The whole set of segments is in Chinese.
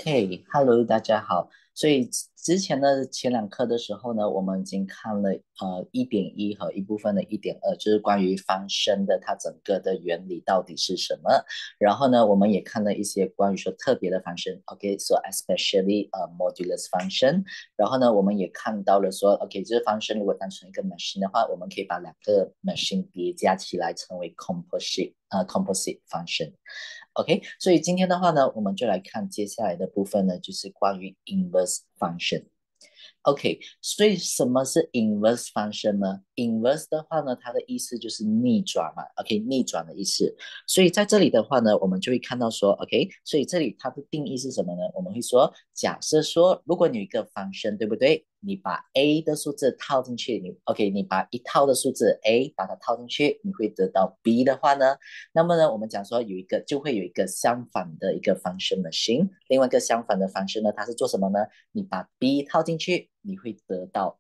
OK，Hello，大家好。所以之前的前两课的时候呢，我们已经看了1.1和一部分的1.2，就是关于翻身的它整个的原理到底是什么。然后呢，我们也看了一些关于说特别的翻身，OK，so especially modulus function。然后呢，我们也看到了说，OK，这个翻身如果当成一个 machine 的话，我们可以把两个 machine 叠加起来成为 composite function。OK，所以今天的话呢，我们就来看接下来的部分呢，就是关于 inverse function。OK，所以什么是 inverse function 呢？inverse 的话呢，它的意思就是逆转嘛，OK，逆转的意思。所以在这里的话呢，我们就会看到说，OK，所以这里它的定义是什么呢？我们会说，假设说，如果你有一个 function，对不对？你把 a 的数字套进去，你把一套的数字 a 把它套进去，你会得到 b 的话呢，那么呢，我们讲说就会有一个相反的一个 function machine，另外一个相反的 function 呢，它是做什么呢？你把 b 套进去，你会得到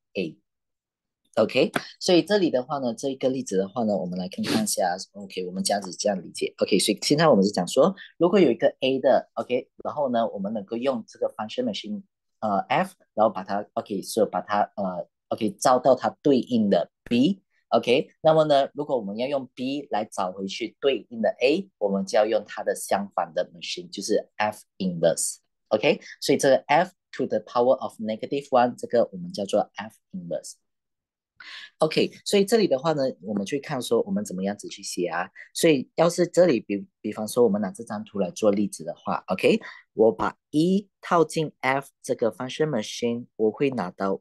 a。OK，所以这里的话呢，这一个例子的话呢，我们来看看一下。OK，我们这样理解。OK，所以现在我们是讲说，如果有一个 A 的 OK，然后呢，我们能够用这个 function machine F，然后把它 OK，所以把它OK 招到它对应的 B。OK，那么呢，如果我们要用 B 来找回去对应的 A，我们就要用它的相反的 machine，就是 F inverse。OK，所以这个 F to the power of negative one，这个我们叫做 F inverse。OK，所以这里的话呢，我们去看说我们怎么样子去写啊。所以要是这里比方说我们拿这张图来做例子的话，OK，我把套进 F 这个 function machine，我会拿到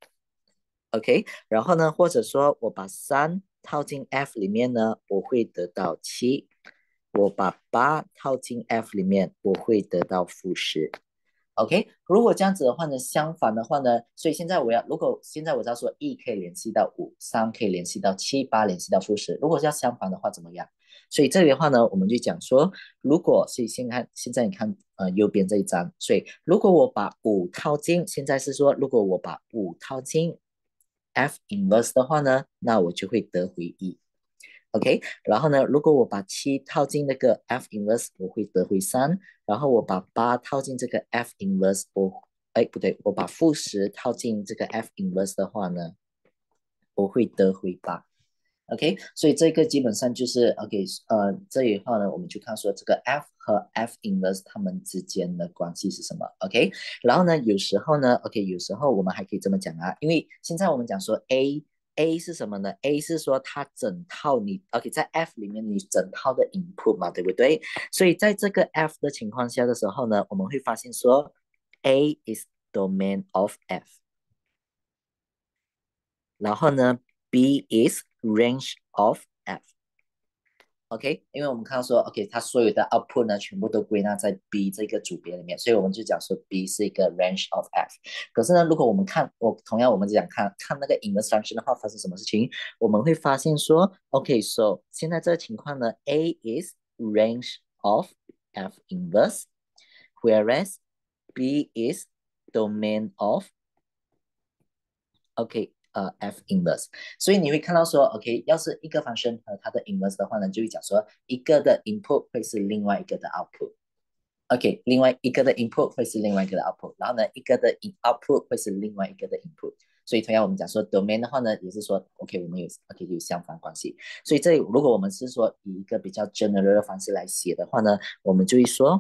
5。OK，然后呢，或者说我把套进 F 里面呢，我会得到7。我把套进 F 里面，我会得到-10。OK，如果这样子的话呢，相反的话呢，所以如果现在我知道说可以联系到5，可以联系到7，联系到-10，如果是要相反的话怎么样？所以这里的话呢，我们就讲说，如果所以现在你看右边这一张，所以如果我把套进，现在是说如果我把套进 F inverse 的话呢，那我就会得回1。OK，然后呢，如果我把套进那个 F inverse，我会得回3。然后我把套进这个 F inverse，不对，我把-10套进这个 F inverse 的话呢，我会得回8。OK，所以这个基本上就是 OK，这里的话呢，我们就看说这个 F 和 F inverse 它们之间的关系是什么？OK，然后呢，有时候呢，OK，有时候我们还可以这么讲啊，因为现在我们讲说 A 是什么呢？A 是说它整套你 OK 在 F 里面你整套的 input 嘛，对不对？所以在这个 F 的情况下的时候呢，我们会发现说 A is domain of F，然后呢 B is range of F。OK，因为我们看到说，OK，它所有的 output 呢，全部都归纳在 B 这个组别里面，所以我们就讲说 B 是一个 range of F。可是呢，如果我们看，同样我们讲看那个 inverse function 的话，发生什么事情？我们会发现说，OK，so 现在这个情况呢，A is range of F inverse，whereas B is domain of OK，F inverse，所以你会看到说，OK，要是一个 function 和它的 inverse 的话呢，就会讲说一个的 input 会是另外一个的 output，OK，另外一个的 input 会是另外一个的 output，然后呢，一个的 output 会是另外一个的 input，所以同样我们讲说 domain 的话呢，也是说 OK，我们有相反关系，所以这里如果我们是说以一个比较 general 的方式来写的话呢，我们就会说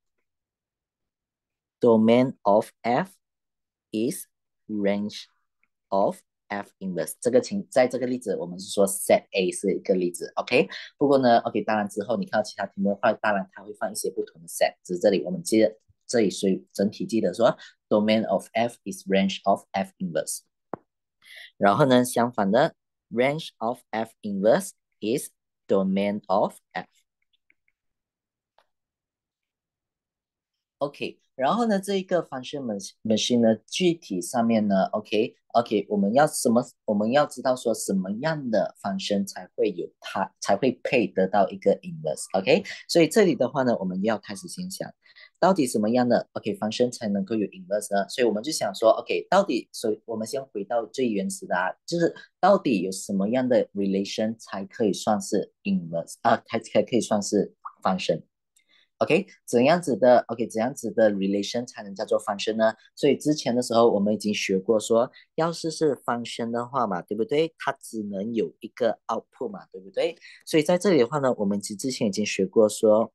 domain of F is range of F inverse。在这个例子，我们是说 set A 是一个例子，OK。不过呢，OK，当然之后你看到其他题目的话，当然它会放一些不同的 set，只是这里我们这里所以整体记得说 domain of F is range of F inverse。然后呢，相反的 range of F inverse is domain of F。OK，然后呢，这一个 function machine 呢，具体上面呢，OK，我们要知道说什么样的 function 才会配得到一个 inverse，OK，所以这里的话呢，我们要开始先想，到底什么样的 OK function 才能够有 inverse 呢？所以我们就想说，OK，所以我们先回到最原始的就是到底有什么样的 relation 才可以算是 inverse 才可以算是 function。 OK，怎样子的 relation 才能叫做 function 呢？所以之前的时候我们已经学过说，要是 function 的话嘛，对不对？它只能有一个 output 嘛，对不对？所以在这里的话呢，我们之前已经学过说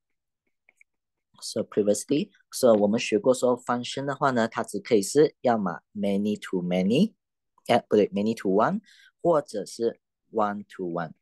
，so previously，我们学过说 function 的话呢，它只可以是要么 many to many，不对，many to one，或者是 one to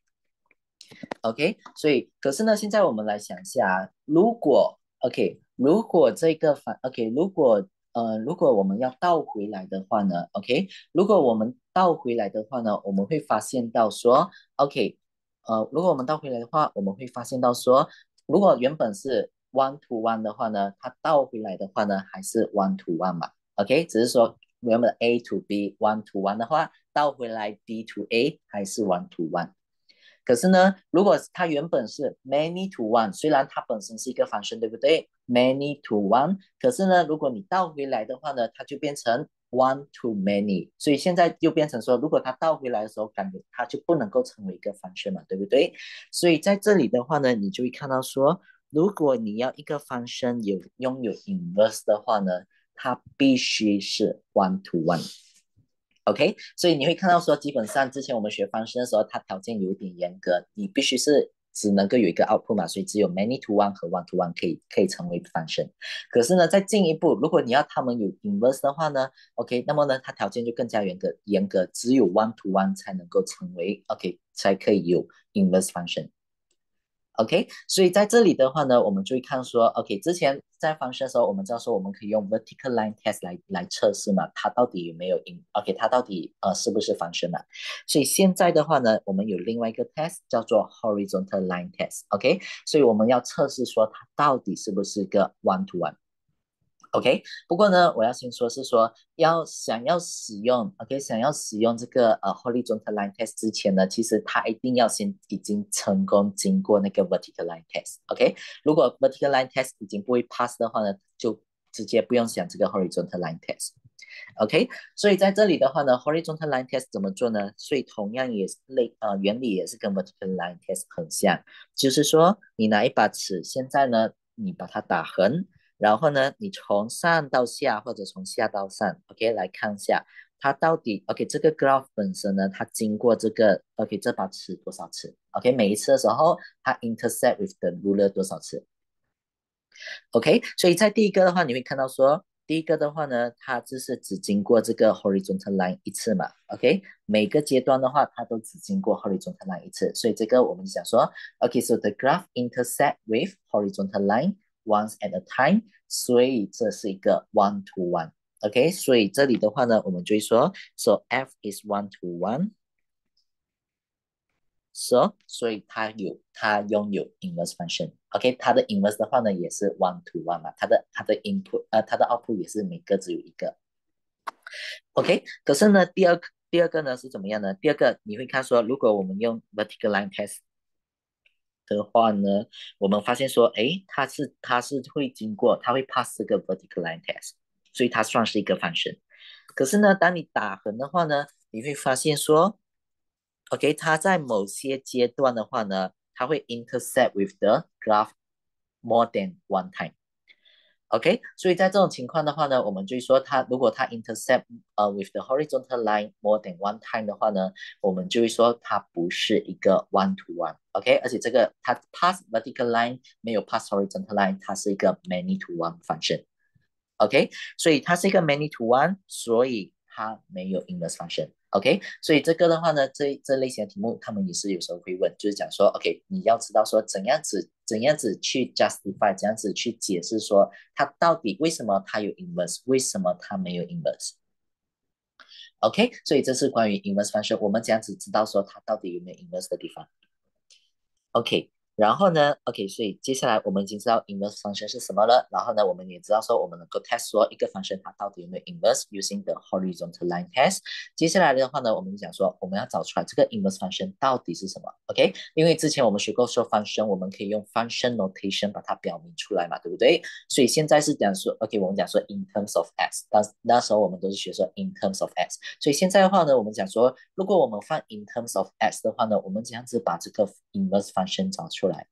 one。OK，所以可是呢，现在我们来想一下啊，如果 OK，如果这个反 OK，如果我们要倒回来的话呢，OK，如果我们倒回来的话呢，我们会发现到说，OK，如果我们倒回来的话，我们会发现到说，如果原本是 one to one 的话呢，它倒回来的话呢，还是 one to one 嘛，OK，只是说原本 A to B one to one 的话，倒回来 B to A 还是 one to one。可是呢，如果它原本是 many to one，虽然它本身是一个方程，对不对？many to one，可是呢，如果你倒回来的话呢，它就变成 one to many，所以现在就变成说，如果它倒回来的时候，感觉它就不能够成为一个方程嘛，对不对？所以在这里的话呢，你就会看到说，如果你要一个方程拥有 inverse 的话呢，它必须是 one to one。OK，所以你会看到说，基本上之前我们学方程的时候，它条件有点严格，你必须是只能够有一个 output 嘛，所以只有 many to one 和 one to one 可以成为方程。可是呢，再进一步，如果你要它们有 inverse 的话呢，OK，那么呢，它条件就更加严格，只有 one to one 才能够成为 OK，才可以有 inverse function。OK，所以在这里的话呢，我们就会看说，OK，之前在方式的时候，我们知道说我们可以用 vertical line test 来测试嘛，它到底有没有 OK，它到底是不是方程嘛？所以现在的话呢，我们有另外一个 test 叫做 horizontal line test，OK，所以我们要测试说它到底是不是一个 one to one。OK，不过呢，我要先说是说，想要使用 OK，想要使用这个horizontal line test 之前呢，其实它一定要先已经成功经过那个 vertical line test。OK，如果 vertical line test 已经不会 pass 的话呢，就直接不用想这个 horizontal line test。OK，所以在这里的话呢，horizontal line test 怎么做呢？所以同样也是原理也是跟 vertical line test 很像，就是说你拿一把尺，现在呢你把它打横。然后呢，你从上到下或者从下到上，OK，来看一下它到底 OK 这个 graph 本身呢，它经过这个 OK 这把尺多少次？OK，每一次的时候它 intersect with the ruler 多少次？OK，所以在第一个的话，你会看到说，第一个的话呢，它就是只经过这个 horizontal line 一次嘛，OK，每个阶段的话，它都只经过 horizontal line 一次，所以这个我们就讲说，OK，so the graph intersect with horizontal line once at a time，所以这是一个 one to one，OK，所以这里的话呢，我们就会说，so F is one to one。所以它拥有 inverse function，OK，它的 inverse 的话呢也是 one to one 嘛，它的 input它的 output 也是每个只有一个，OK，可是呢第二个呢是怎么样呢？第二个你会看说，如果我们用 vertical line test 的话呢，我们发现说，诶，它是会经过，它会 pass 这个 vertical line test，所以它算是一个 function。可是呢，当你打横的话呢，你会发现说，OK，它在某些阶段的话呢，它会 intersect with the graph more than one time。OK，所以在这种情况的话呢，我们就说它如果它 intersect with the horizontal line more than one time 的话呢，我们就会说它不是一个 one to one。OK，而且这个它 pass vertical line 没有 pass horizontal line，它是一个 many to one function。OK，所以它是一个 many to one，所以它没有 inverse function。OK，所以这个的话呢，这类型的题目，他们也是有时候会问，就是讲说，OK，你要知道说怎样子去 justify，怎样子去解释说它到底为什么它有 inverse，为什么它没有 inverse。OK，所以这是关于 inverse function，我们这样子知道说它到底有没有 inverse 的地方。OK，然后呢，OK，所以接下来我们已经知道 inverse function 是什么了。然后呢，我们也知道说我们能够 test 说一个 function 它到底有没有 inverse using the horizontal line test。接下来的话呢，我们就讲说我们要找出来这个 inverse function 到底是什么。OK，因为之前我们学过说 function，我们可以用 function notation 把它表明出来嘛，对不对？所以现在是讲说，OK，我们讲说 in terms of x，那时候我们都是学说 in terms of x。所以现在的话呢，我们讲说，如果我们放 in terms of x 的话呢，我们这样子把这个 inverse function 找出来。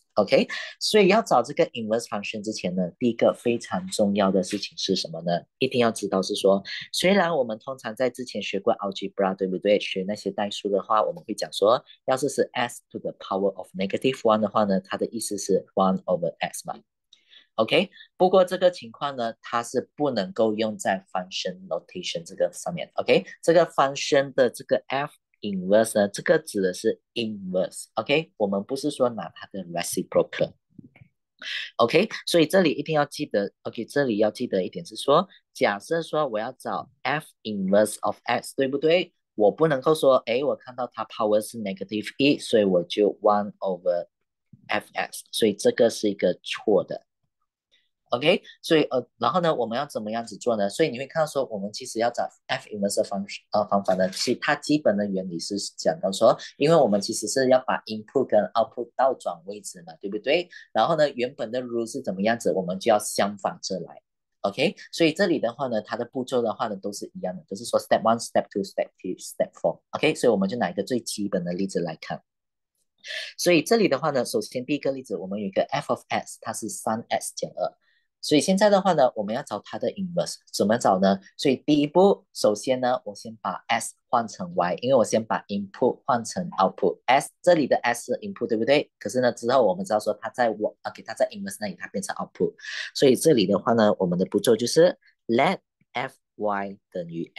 OK，所以要找这个 inverse function 之前呢，第一个非常重要的事情是什么呢？一定要知道是说，虽然我们通常在之前学过 algebra，对不对？学那些代数的话，我们会讲说，要是 s to the power of negative one 的话呢，它的意思是 one over x 嘛。OK，不过这个情况呢，它是不能够用在 function notation 这个上面。OK，这个 function 的这个 f inverse 呢，这个指的是 inverse。OK，我们不是说拿它的 reciprocal。OK，所以这里一定要记得，OK，这里要记得一点是说，假设说我要找 f inverse of x，对不对？我不能够说，诶，我看到它 power 是 negative 一，所以我就 one over fx，所以这个是一个错的。OK，所以然后呢，我们要怎么样子做呢？所以你会看到说，我们其实要找 F inverse 的方法呢，其实它基本的原理是讲到说，因为我们其实是要把 input 跟 output 倒转位置嘛，对不对？然后呢，原本的 rule 是怎么样子，我们就要相反着来。OK，所以这里的话呢，它的步骤的话呢都是一样的，就是说 step one、step two、step three、step four。OK，所以我们就拿一个最基本的例子来看。所以这里的话呢，首先第一个例子，我们有一个 f of x，它是3x 减2。所以现在的话呢，我们要找它的 inverse，怎么找呢？所以第一步，首先呢，我先把 s 换成 y，因为我先把 input 换成 output。s 这里的 s 是 input，对不对？可是呢，之后我们知道说它在OK，它在 inverse 那里它变成 output。所以这里的话呢，我们的步骤就是 let fy 等于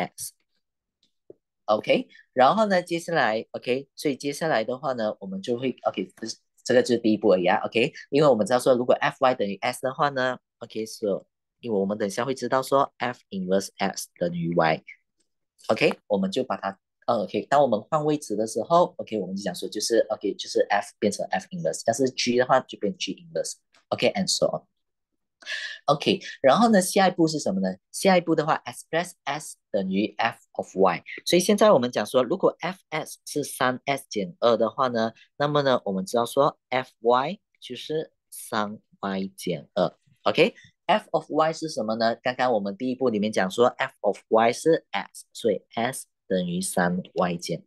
x。OK，然后呢，接下来 OK，所以接下来的话呢，我们就会 OK，这个就是第一步而已啊。OK，因为我们知道说，如果 Fy 等于 S 的话呢，OK，因为我们等一下会知道说 F inverse X 等于 Y。OK，我们就把它OK，当我们换位置的时候，OK，我们就讲说就是 OK，就是 F 变成 F inverse，要是 G 的话就变 G inverse。OK，and so on。OK，然后呢，下一步是什么呢？下一步的话，express s 等于 f of y。所以现在我们讲说，如果 f(s) 是3s 减2的话呢，那么呢，我们知道说 fy 就是3y 减2。OK，f of y 是什么呢？刚刚我们第一步里面讲说 f of y 是 s，所以 s 等于3y 减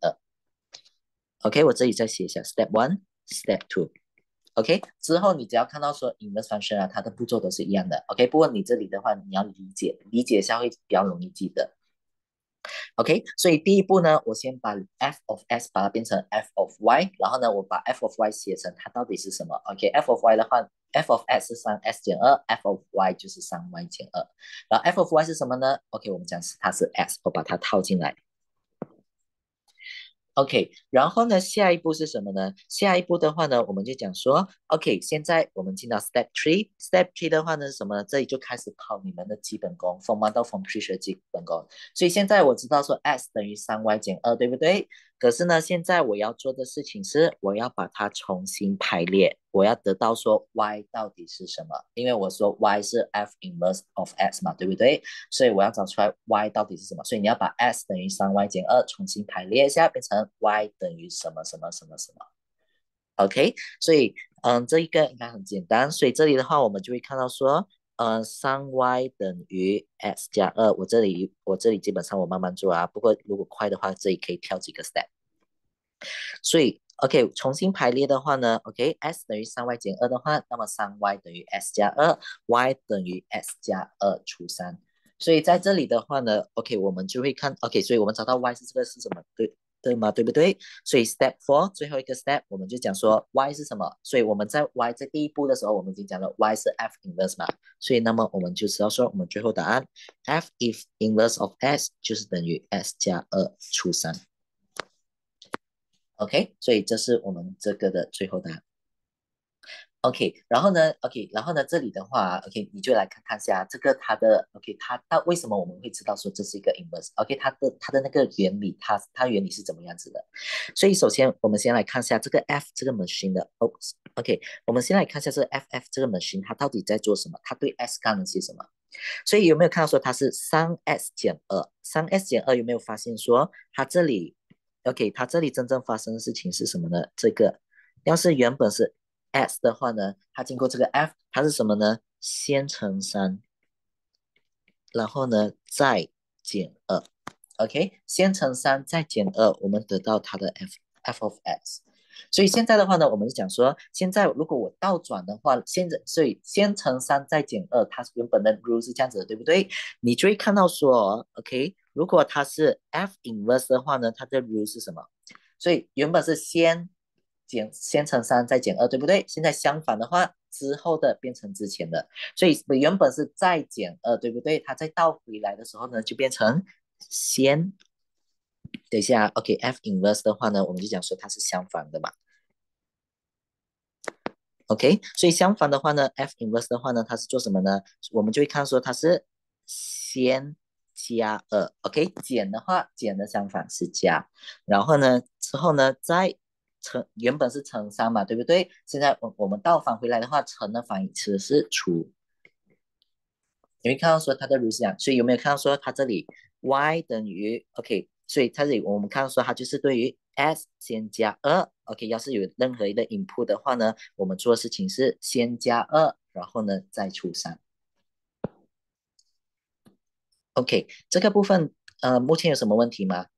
2。OK，我这里再写一下 step one，step two。OK，之后你只要看到说 inverse function 啊，它的步骤都是一样的。OK，不过你这里的话，你要理解一下会比较容易记得。OK，所以第一步呢，我先把 f of s 把它变成 f of y，然后呢，我把 f of y 写成它到底是什么。OK，f of y 的话，f of s 是3s 减2，f of y 就是3y 减2。然后 f of y 是什么呢？OK，我们讲是它是 s，我把它套进来。OK，然后呢，下一步是什么呢？下一步的话呢，我们就讲说，OK，现在我们进到 Step Three。Step Three 的话呢是什么呢？这里就开始考你们的基本功，Form 1到 Form 3学基本功。所以现在我知道说 s 等于3y 减2，对不对？可是呢，现在我要做的事情是，我要把它重新排列，我要得到说 y 到底是什么？因为我说 y 是 f inverse of x 嘛，对不对？所以我要找出来 y 到底是什么。所以你要把 s 等于3y 减2重新排列一下，变成 y 等于什么什么什么什么。OK，所以这一个应该很简单。所以这里的话，我们就会看到说，3y 等于 x 加2。我这里基本上我慢慢做啊，不过如果快的话，这里可以跳几个 step。所以 OK，重新排列的话呢，OK，s 等于3y 减2的话，那么3y 等于 s 加2，y 等于 s 加2除3。所以在这里的话呢，OK，我们就会看 OK，所以我们找到 y 是这个是什么？对吗？对不对？所以 step four 最后一个 step，我们就讲说 y 是什么？所以我们在 y 在第一步的时候，我们已经讲了 y 是 f inverse 嘛，所以那么我们就知道说，我们最后答案 f if inverse of s 就是等于 s 加2除3。OK，所以这是我们这个的最后答案。OK，然后呢，OK，然后呢，这里的话，OK，你就来看下这个它的，OK，它为什么我们会知道说这是一个 inverse？OK，它的那个原理，它原理是怎么样子的？所以首先我们先来看一下这个 F 这个 machine 的，OK，我们先来看一下这个 FF 这个 machine 它到底在做什么？它对 S 干了些什么？所以有没有看到说它是3S 减2？3S 减2有没有发现说它这里，OK，它这里真正发生的事情是什么呢？这个要是原本是 S 的话呢，它经过这个 F，它是什么呢？先乘3，然后呢再减2。OK，先乘3再减2，我们得到它的 F of X。 所以现在的话呢，我们就讲说，现在如果我倒转的话，现在所以先乘三再减二，它原本的 rule 是这样子的，对不对？你就会看到说，OK，如果它是 F inverse 的话呢，它的 rule 是什么？所以原本是先乘三再减二，对不对？现在相反的话，之后的变成之前的，所以原本是再减二，对不对？它再倒回来的时候呢，就变成先。等一下，OK，F inverse 的话呢，我们就讲说它是相反的嘛。OK，所以相反的话呢，F inverse 的话呢，它是做什么呢？我们就会看说它是先加二，OK，减的话，减的相反是加，然后呢，之后呢再乘，原本是乘三嘛，对不对？现在我们倒反回来的话，乘的反义词是除，你会看到说它的如是讲，所以有没有看到说它这里 y 等于 OK，所以它这里我们看到说它就是对于 s 先加二，OK，要是有任何一个 input 的话呢，我们做的事情是先加二，然后呢再除三，OK，这个部分目前有什么问题吗？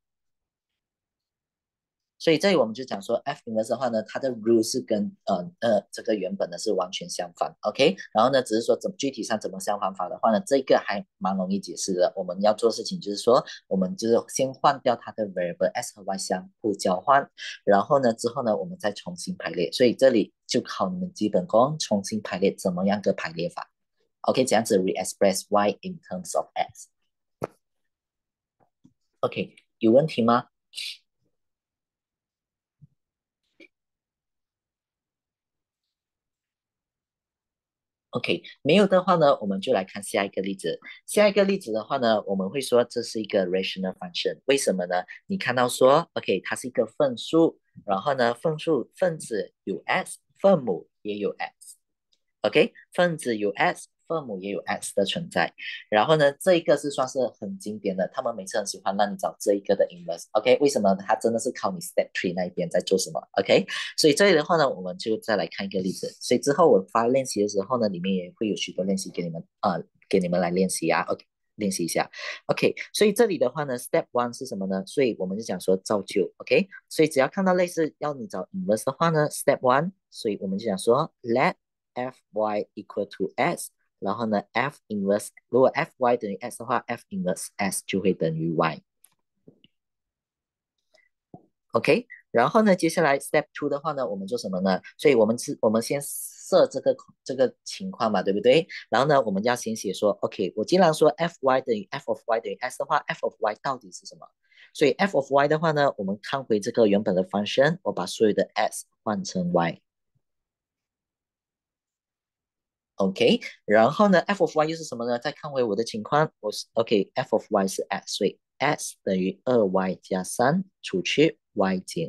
所以这里我们就讲说，F inverse 的话呢，它的 rule 是跟这个原本的是完全相反，OK。然后呢，只是说具体上怎么相反法的话呢，这个还蛮容易解释的。我们要做的事情就是说，我们就是先换掉它的 variable s 和 y 相互交换，然后呢之后呢我们再重新排列。所以这里就考你们基本功，重新排列怎么样个排列法？OK，这样子 re-express y in terms of s。OK，有问题吗？OK，没有的话呢，我们就来看下一个例子。下一个例子的话呢，我们会说这是一个 rational function，为什么呢？你看到说，OK，它是一个分数，然后呢，分子有 s，分母也有 s。OK，分子有 s，分母也有 s 的存在。然后呢，这一个是算是很经典的，他们每次很喜欢让你找这一个的 inverse。OK，为什么？它真的是考你 step three 那一边在做什么？OK，所以这里的话呢，我们就再来看一个例子。所以之后我发练习的时候呢，里面也会有许多练习给你们给你们来练习啊。OK，练习一下。OK，所以这里的话呢，Step One 是什么呢？所以我们就讲说造就。OK，所以只要看到类似要你找 inverse 的话呢，Step One，所以我们就讲说 Let Fy equal to s，然后呢，F inverse 如果 Fy 等于 s 的话，F inverse s 就会等于 y。OK，然后呢，接下来 Step Two 的话呢，我们做什么呢？所以我们先设这个情况嘛，对不对？然后呢，我们要先写说，OK，我既然说 Fy 等于 f of y 等于 s 的话，f of y 到底是什么？所以 f of y 的话呢，我们看回这个原本的 function，我把所有的 s 换成 y。OK，然后呢，f of y 又是什么呢？再看回我的情况，我是 OK，f of y 是 s，所以 s 等于2y 加3除去 y 减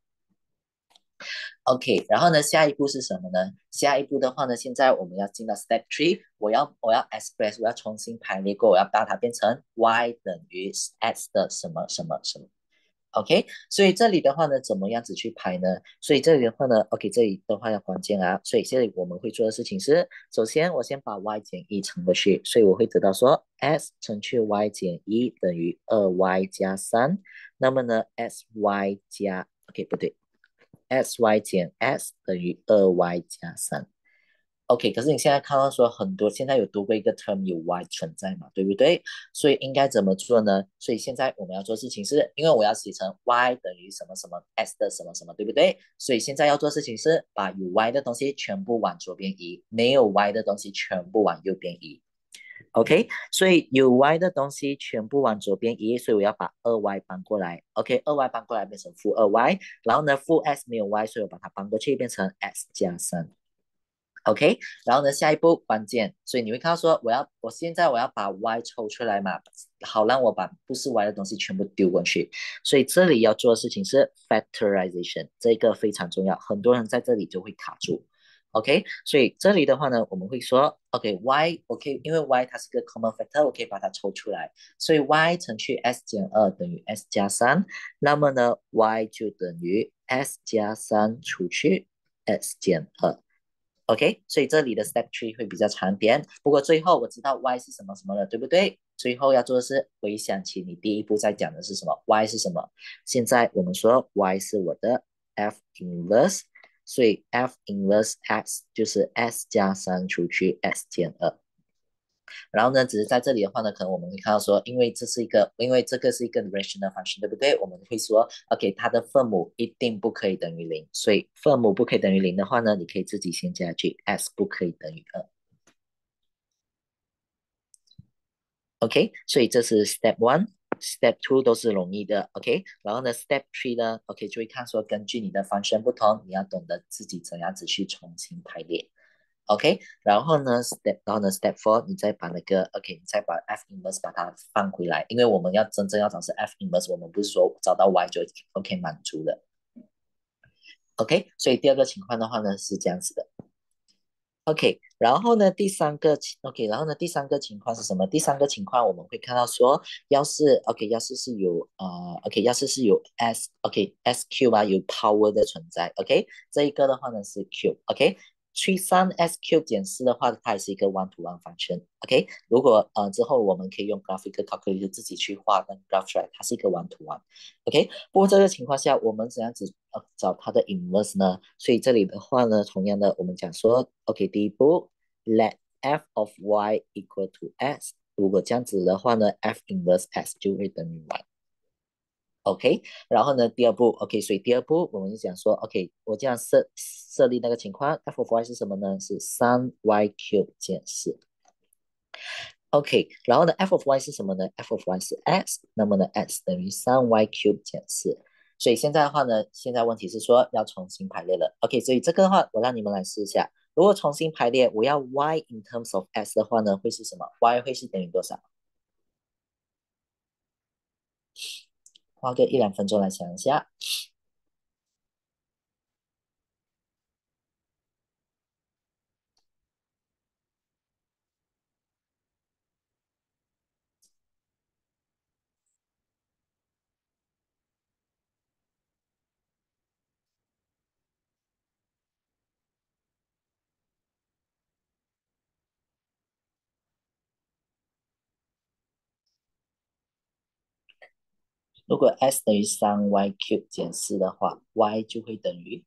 1。OK，然后呢，下一步是什么呢？下一步的话呢，现在我们要进到 Step Three，我要 express，我要重新排列过，我要把它变成 y 等于 x 的什么什么什么。OK，所以这里的话呢，怎么样子去排呢？所以这里的话呢，OK，这里的话要关键啊。所以这里我们会做的事情是，首先我先把 y 减一乘过去，所以我会得到说 s 乘去 y 减一等于2y 加3。那么呢，sy 加 OK 不对，sy 减 s 等于2y 加3。OK，可是你现在看到说很多现在有多过一个 term 有 y 存在嘛，对不对？所以应该怎么做呢？所以现在我们要做事情是，因为我要写成 y 等于什么什么 s 的什么什么，对不对？所以现在要做事情是把有 y 的东西全部往左边移，没有 y 的东西全部往右边移。OK，所以有 y 的东西全部往左边移，所以我要把2y 搬过来。OK，2y 搬过来变成负2y，然后呢负 s 没有 y，所以我把它搬过去变成 s 加3。OK，然后呢，下一步关键，所以你会看到说，我现在我要把 y 抽出来嘛，好让我把不是 y 的东西全部丢过去。所以这里要做的事情是 factorization，这个非常重要，很多人在这里就会卡住。OK，所以这里的话呢，我们会说，OK，y，OK，因为 y 它是个 common factor，我可以把它抽出来，所以 y 乘去 s 减2等于 s 加3，那么呢，y 就等于 s 加3除去 s 减2。OK，所以这里的 step three 会比较长点，不过最后我知道 y 是什么什么了，对不对？最后要做的是回想起你第一步在讲的是什么，y 是什么。现在我们说 y 是我的 f inverse，所以 f inverse x 就是 s 加3除去 s 减2。然后呢，只是在这里的话呢，可能我们会看到说，因为这个是一个 rational function，对不对？我们会说，OK，它的分母一定不可以等于零，所以分母不可以等于零的话呢，你可以自己先加去 s 不可以等于2。OK，所以这是 step one。Step two 都是容易的，OK，然后呢，Step three 呢，OK 就会看说，根据你的方向不同，你要懂得自己怎样子去重新排列，OK，然后呢，Step four 你再把那个 OK，你再把 F inverse 把它放回来，因为我们要真正要找是 F inverse，我们不是说找到 Y 就 OK 满足了，OK，所以第二个情况的话呢是这样子的。OK，然后呢，第三个情况是什么？第三个情况我们会看到说，要是是有要是是有 SQ 吧，有 power 的存在，OK，这一个的话呢是 Q，OK，去3 SQ 减4的话，它也是一个 one to one function，OK，如果之后我们可以用 graphical calculator 自己去画那 graph 出来，它是一个 one to one，OK，不过这个情况下，我们怎样子找它的 inverse 呢？所以这里的话呢，同样的，我们讲说，OK，第一步，let f of y equal to s。如果这样子的话呢，f inverse s 就会等于 y。OK，然后呢，第二步，OK，所以第二步我们就讲说，OK，我这样设立那个情况，f of y 是什么呢？是3y³减4。OK，然后呢，f of y 是什么呢？f of y 是 x，那么呢，x 等于3y³减4。所以现在的话呢，现在问题是说要重新排列了。OK，所以这个的话，我让你们来试一下。如果重新排列，我要 y in terms of s 的话呢，会是什么？y 会是等于多少？花个一两分钟来想一下。如果 s 等于3y³减4的话，y 就会等于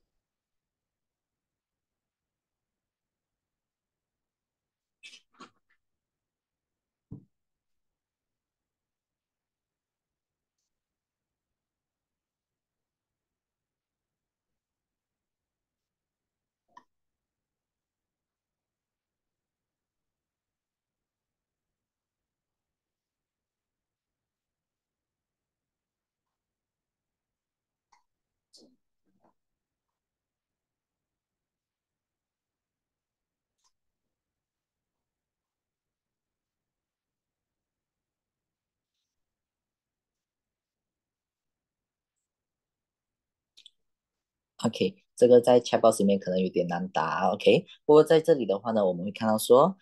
OK，这个在 Chatbox 里面可能有点难答，OK。不过在这里的话呢，我们会看到说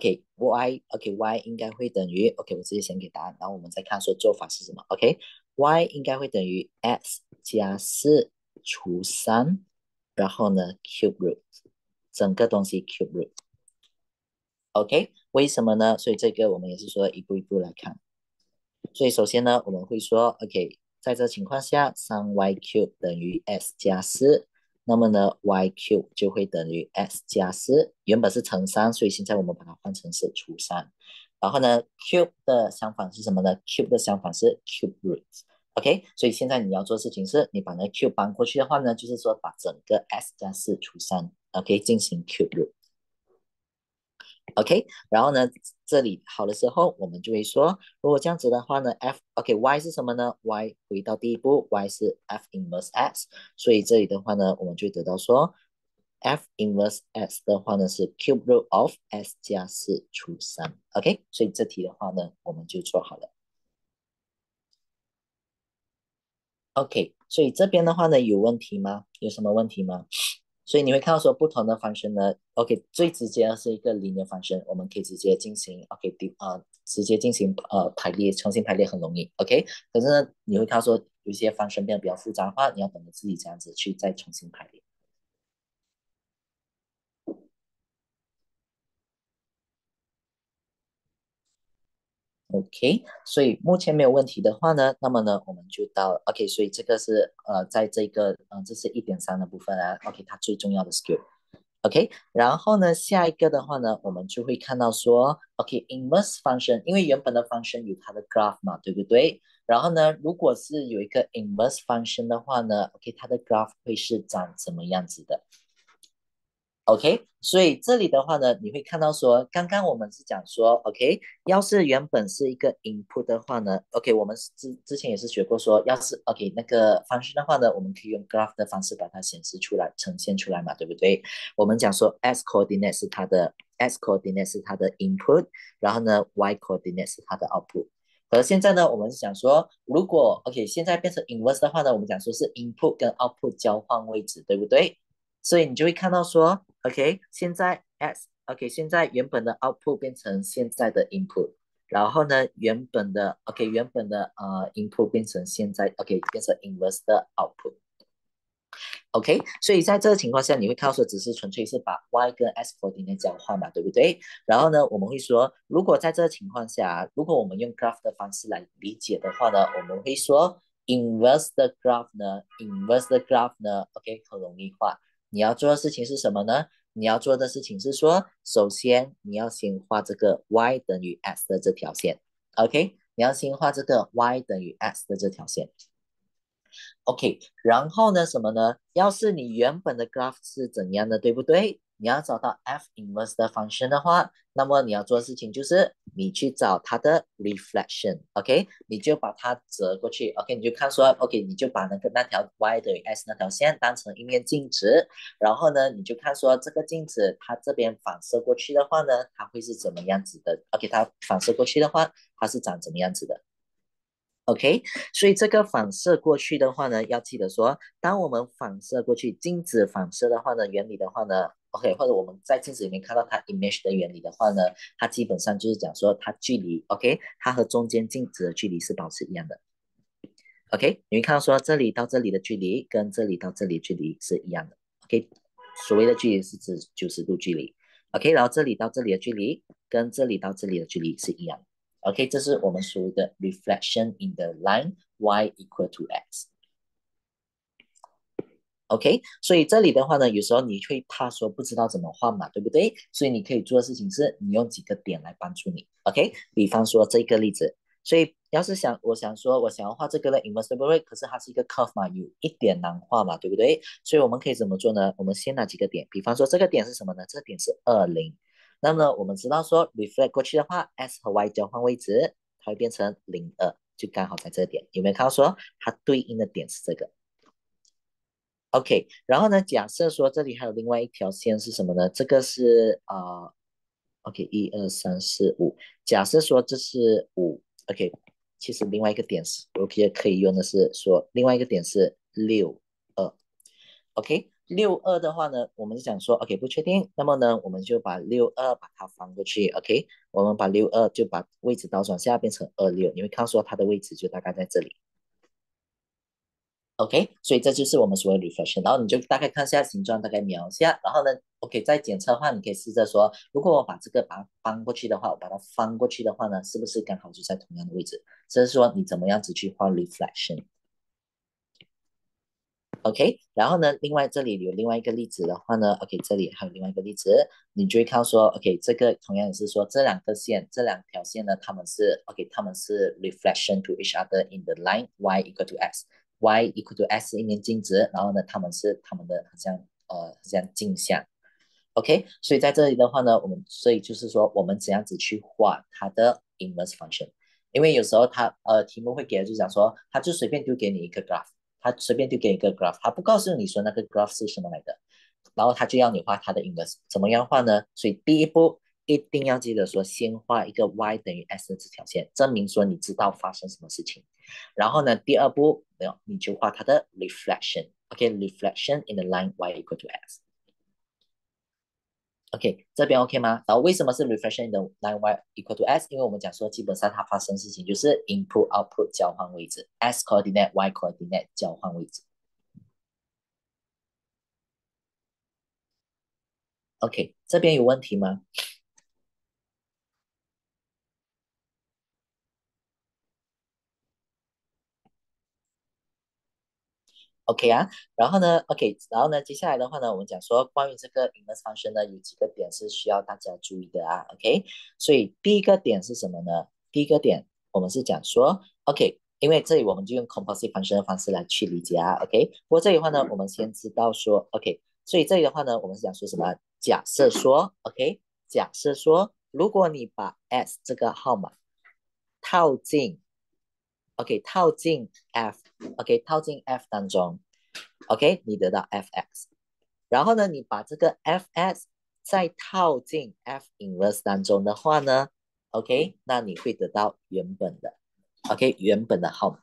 ，OK，y 应该会等于 OK，我直接先给答案，然后我们再看说做法是什么，OK，y 应该会等于 x 加4除3，然后呢 cube root，整个东西 cube root，OK，为什么呢？所以这个我们也是说一步一步来看。所以首先呢，我们会说，OK，在这情况下，3y³等于 s 加4，那么呢，y³就会等于 s 加4，原本是乘3，所以现在我们把它换成是除3。然后呢，cube 的相反是什么呢？cube 的相反是 cube root。OK，所以现在你要做的事情是，你把那 cube 搬过去的话呢，就是说把整个 s 加4除3，OK，进行 cube root。OK，然后呢，这里好的时候，我们就会说，如果这样子的话呢，y 是什么呢？y 回到第一步，y 是 f inverse x，所以这里的话呢，我们就得到说，f inverse x 的话呢是 cube root of s 加4除3。OK，所以这题的话呢，我们就做好了。OK，所以这边的话呢，有问题吗？有什么问题吗？所以你会看到说不同的方式呢，OK，最直接的是一个 linear 方式，我们可以直接进行 OK 直接进行排列，重新排列很容易，OK。可是呢，你会看到说有一些方式变得比较复杂的话，你要懂得自己这样子去再重新排列。 OK，所以目前没有问题的话呢，那么呢，我们就到 OK，所以这个是在这个这是1.3的部分啊，OK，它最重要的 skill。OK，然后呢，下一个的话呢，我们就会看到说，OK，inverse function，因为原本的 function 有它的 graph 嘛，对不对？然后呢，如果是有一个 inverse function 的话呢，OK，它的 graph 会是长什么样子的？OK，所以这里的话呢，你会看到说，刚刚我们是讲说，OK，要是原本是一个 input 的话呢，OK，我们之前也是学过说，要是 OK 那个方式的话呢，我们可以用 graph 的方式把它显示出来，呈现出来嘛，对不对？我们讲说 x coordinate 是它的 input，然后呢 y coordinate 是它的 output。而现在呢，我们是讲说，如果 OK 现在变成 inverse 的话呢，我们讲说是 input 跟 output 交换位置，对不对？所以你就会看到说，OK，现在 OK，现在原本的 output 变成现在的 input，然后呢，原本的input 变成现在 OK 变成 inverse 的 output，OK，所以在这个情况下，你会看到说只是纯粹是把 y 跟 x coordinate 交换嘛，对不对？然后呢，我们会说，如果在这个情况下，如果我们用 graph 的方式来理解的话呢，我们会说 inverse 的 graph 呢，OK，很容易画。你要做的事情是什么呢？你要做的事情是说，首先你要先画这个 y 等于 x 的这条线，OK，你要先画这个 y 等于 x 的这条线。OK，然后呢，什么呢？要是你原本的 graph 是怎样的，对不对？你要找到 f inverse 的 function 的话，那么你要做的事情就是你去找它的 reflection，OK，你就把它折过去，OK，你就看说，OK，你就把那条 y 等于 s 那条线当成一面镜子，然后呢，你就看说这个镜子它这边反射过去的话呢，它会是怎么样子的？OK，它反射过去的话，它是长怎么样子的？OK，所以这个反射过去的话呢，要记得说，当我们反射过去，镜子反射的话呢，原理的话呢，OK，或者我们在镜子里面看到它 image 的原理的话呢，它基本上就是讲说它距离，OK，它和中间镜子的距离是保持一样的。OK，你会看到说这里到这里的距离跟这里到这里的距离是一样的。OK，所谓的距离是指90度距离。OK，然后这里到这里的距离跟这里到这里的距离是一样的。OK，这是我们所谓的 reflection in the line y equal to x。OK，所以这里的话呢，有时候你会怕说不知道怎么画嘛，对不对？所以你可以做的事情是，你用几个点来帮助你。OK，比方说这个例子，所以要是我想要画这个的 inversible rate，可是它是一个 curve 嘛，有一点难画嘛，对不对？所以我们可以怎么做呢？我们先拿几个点，比方说这个点是什么呢？这个点是20。那么我们知道说 reflect 过去的话，x 和 y 交换位置，它会变成02，就刚好在这个点。有没有看到说它对应的点是这个？OK，然后呢，假设说这里还有另外一条线是什么呢？这个是OK，1、2、3、4、5。假设说这是5，OK，其实另外一个点是，OK，可以用的是说另外一个点是62，OK，62的话呢，我们就讲说 OK 不确定，那么呢，我们就把62把它翻过去，OK，我们把62就把位置倒转下变成26，你会看到说它的位置就大概在这里。OK，所以这就是我们所谓 reflection，然后你就大概看一下形状，大概描一下，然后呢，OK，在检测的话，你可以试着说，如果我把这个把它翻过去的话，我把它翻过去的话呢，是不是刚好就在同样的位置？这是说你怎么样子去画 reflection。OK，然后呢，另外这里有另外一个例子的话呢，OK，这里还有另外一个例子，你就会看到说，OK，这个同样也是说这两条线呢，它们是 OK，它们是 reflection to each other in the line y equal to x，y equal to x 是一面镜子，然后呢，它们的很像镜像，OK，所以在这里的话呢，所以就是说我们怎样子去画它的 inverse function，因为有时候题目会给的就讲说，它就随便丢给你一个 graph。他随便就给一个 graph，他不告诉你说那个 graph 是什么来的，然后他就要你画他的 inverse，怎么样画呢？所以第一步一定要记得说，先画一个 y 等于 s 的这条线，证明说你知道发生什么事情。然后呢，第二步没有，你就画它的 reflection，OK，reflection in the line y equal to x。OK，这边 OK 吗？然后为什么是 reflection in the line y equal to s？因为我们讲说，基本上它发生事情就是 input output 交换位置，s coordinate y coordinate 交换位置。OK，这边有问题吗？ OK 啊，然后呢，OK，然后呢，接下来的话呢，我们讲说关于这个 inverse function 呢，有几个点是需要大家注意的啊，OK，所以第一个点是什么呢？第一个点我们是讲说，OK，因为这里我们就用 composite function 的方式来去理解啊，OK，不过这里的话呢，我们先知道说，OK，所以这里的话呢，我们是讲说什么？假设说，OK，假设说，如果你把 S 这个号码套进，OK，套进 F，OK，套进 F 当中。OK，你得到 fx，然后呢，你把这个 fx 再套进 f inverse 当中的话呢，OK，那你会得到原本的，OK，原本的号码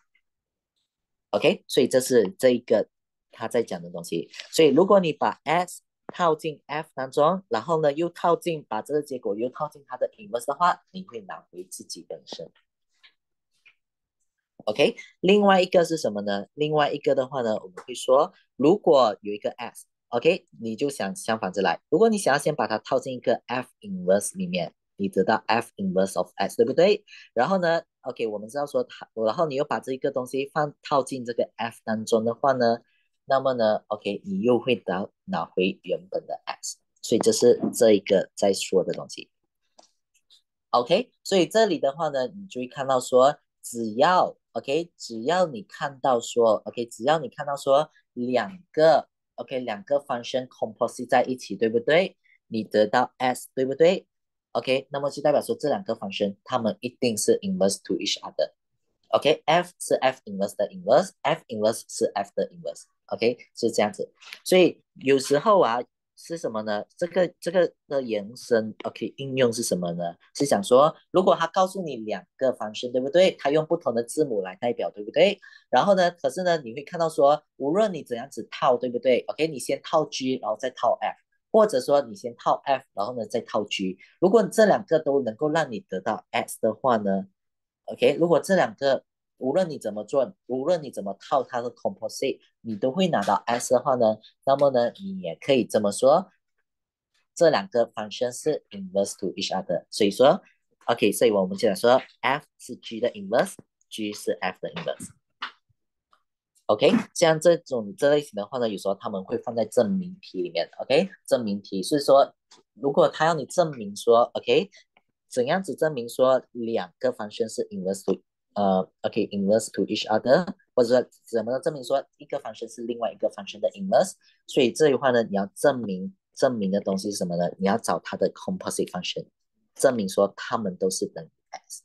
，OK，所以这是这一个他在讲的东西。所以如果你把 s 套进 f 当中，然后呢又套进把这个结果又套进它的 inverse 的话，你会拿回自己本身。OK，另外一个是什么呢？另外一个的话呢，我们会说，如果有一个 s，OK，你就想相反着来。如果你想要先把它套进一个 f inverse 里面，你得到 f inverse of s，对不对？然后呢，OK，我们知道说它，然后你又把这个东西套进这个 f 当中的话呢，那么呢，OK，你又会拿回原本的 s，所以这是这一个在说的东西。OK，所以这里的话呢，你就会看到说，只要 OK，只要你看到说 OK，只要你看到说两个 function composite 在一起，对不对？你得到 s，对不对？OK，那么就代表说这两个 function 它们一定是 inverse to each other。OK，F 是 F inverse 的 inverse，F inverse 是 F 的 inverse，OK，是这样子。所以有时候啊，是什么呢？这个的延伸，OK，应用是什么呢？是想说，如果他告诉你两个方式，对不对？他用不同的字母来代表，对不对？然后呢，可是呢，你会看到说，无论你怎样子套，对不对？OK，你先套 G，然后再套 F，或者说你先套 F，然后呢再套 G。如果这两个都能够让你得到 S 的话呢？OK，如果这两个无论你怎么做，无论你怎么套它的 composite，你都会拿到 S 的话呢，那么呢，你也可以这么说，这两个 function 是 inverse to each other。所以说，OK，所以我们就讲说 F 是 G 的 inverse，G 是 F 的 inverse。OK，像这类型的话呢，有时候他们会放在证明题里面。OK，证明题是说，如果他要你证明说，OK，怎样子证明说两个方程是 inverse to OK inverse to each other，或者说怎么证明说一个方程是另外一个方程的 inverse？所以这句话呢，你要证明的东西是什么呢？你要找它的 composite function，证明说它们都是等于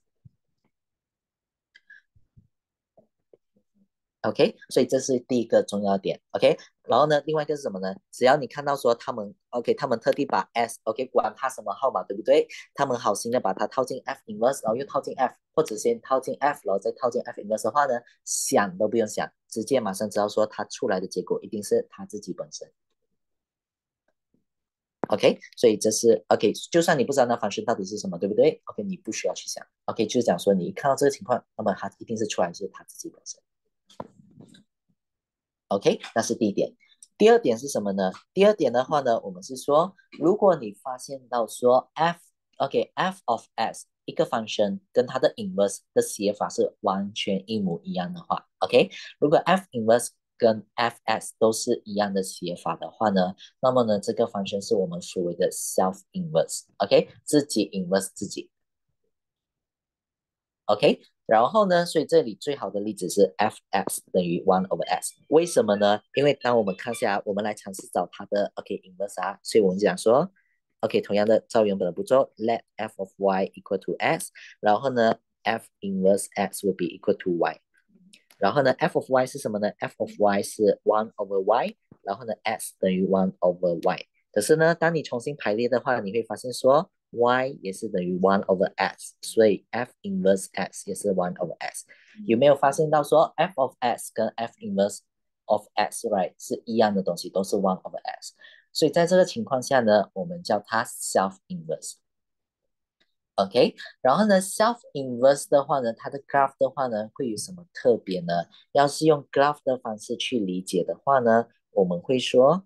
x。OK，所以这是第一个重要点。OK，然后呢，另外一个是什么呢？只要你看到说他们 OK，他们特地把 S OK 管它什么号码，对不对？他们好心的把它套进 F inverse，然后又套进 F，或者先套进 F，然后再套进 F inverse 的话呢，想都不用想，直接马上知道说它出来的结果一定是它自己本身。OK，所以这是 OK，就算你不知道那方式到底是什么，对不对？OK，你不需要去想。OK，就是讲说你一看到这个情况，那么它一定是出来是它自己本身。OK，那是第一点。第二点是什么呢？第二点的话呢，我们是说，如果你发现到说 F of S 一个 function 跟它的 inverse 的写法是完全一模一样的话，OK，如果 F inverse 跟 Fs 都是一样的写法的话呢，那么呢，这个 function 是我们所谓的 self inverse，OK，自己 inverse 自己。OK，然后呢，所以这里最好的例子是 fx 等于 one over s，为什么呢？因为当我们看下，我们来尝试找它的 OK inverse 啊，所以我们讲说，OK，同样的照原本的步骤，let f of y equal to s，然后呢，f inverse x will be equal to y，然后呢，f of y 是什么呢？f of y 是 one over y，然后呢，s 等于 one over y。可是呢，当你重新排列的话，你会发现说 y 也是等于 one over s，所以 f inverse s 也是 one over s。有没有发现到说 f of s 跟 f inverse of s right 是一样的东西，都是 one over s。所以在这个情况下呢，我们叫它 self inverse。OK，然后呢，self inverse 的话呢，它的 graph 的话呢，会有什么特别呢？要是用 graph 的方式去理解的话呢，我们会说，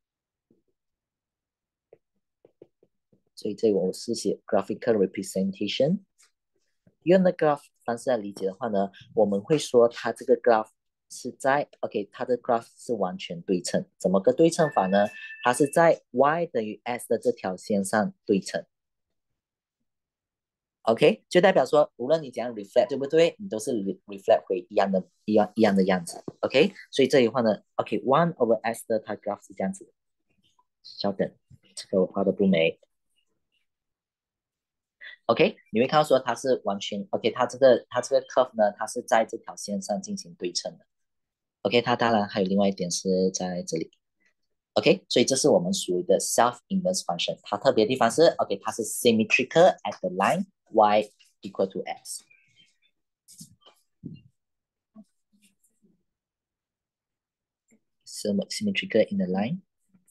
所以这个我是写 graphical representation。用的 graph 方式来理解的话呢，我们会说它这个 graph 是在 OK，它的 graph 是完全对称，怎么个对称法呢？它是在 y 等于 s 的这条线上对称。OK，就代表说，无论你怎样 reflect，对不对？你都是 reflect 回一样的样子。OK，所以这里的话呢，OK，1 over s 的它 graph 是这样子的。稍等，这个我画的不美。OK，你会看到说它是完全 OK，它这个 curve 呢，它是在这条线上进行对称的。OK，它当然还有另外一点是在这里。OK，所以这是我们属于的 self inverse function。它特别的地方是 OK，它是 symmetrical at the line y equal to x。symmetrical in the line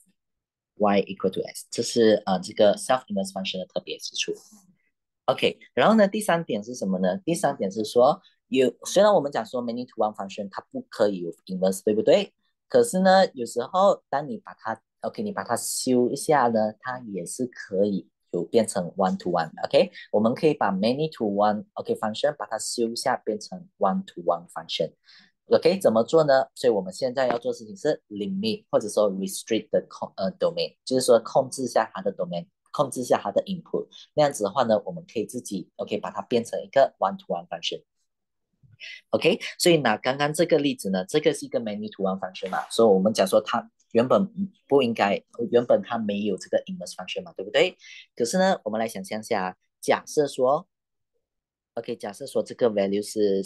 y equal to x，这是这个 self inverse function 的特别之处。OK，然后呢，第三点是什么呢？第三点是说，虽然我们讲说 many to one function 它不可以有 inverse，对不对？可是呢，有时候当你把它 OK，你把它修一下呢，它也是可以有变成 one to one。OK，我们可以把 many to one OK function 把它修一下变成 one to one function。OK，怎么做呢？所以我们现在要做的事情是 limit 或者说 restrict 的domain，就是说控制一下它的 domain，控制一下它的 input。那样子的话呢，我们可以自己 OK 把它变成一个 one to one function。OK，所以拿刚刚这个例子呢，这个是一个 many to one function 嘛，所以我们讲说它原本不应该，原本它没有这个 inverse function 嘛，对不对？可是呢，我们来想象一下，假设说 OK，假设说这个 value 是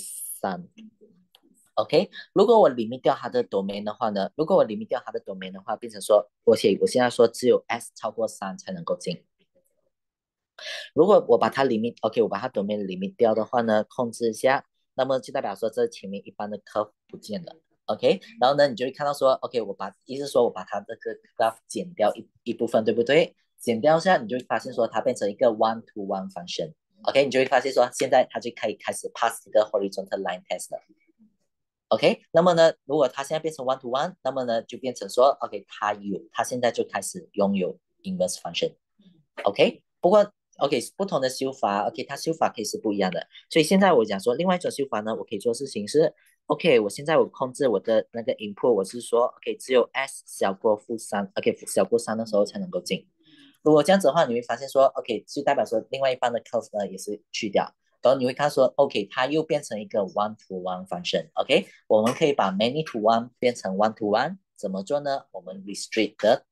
3。OK，如果我 limit 掉它的 domain 的话呢，如果我 limit 掉它的 domain 的话，变成说，我现在说只有 s 超过3才能够进。如果我把它 limit，OK，我把它 domain limit 掉的话呢，控制一下，那么就代表说这前面一般的 curve 不见了。OK，然后呢，你就会看到说，OK，意思说我把它这个 graph 减掉一部分，对不对？减掉下，你就会发现说它变成一个 one to one function。OK，你就会发现说现在它就可以开始 pass 这个 horizontal line test 了。OK，那么呢，如果它现在变成 one to one，那么呢就变成说，OK，它现在就开始拥有 inverse function。OK，不过 OK 不同的修法，OK 它修法可以是不一样的。所以现在我讲说，另外一种修法呢，我可以做事情是，OK，我现在我控制我的那个 input，我是说，OK 只有 s 小过-3，OK 小过3的时候才能够进。如果这样子的话，你会发现说，OK 就代表说另外一半的 curve 呢也是去掉。然后你会看说，OK，它又变成一个 one to one function，OK，我们可以把 many to one 变成 one to one，怎么做呢？我们 restrict the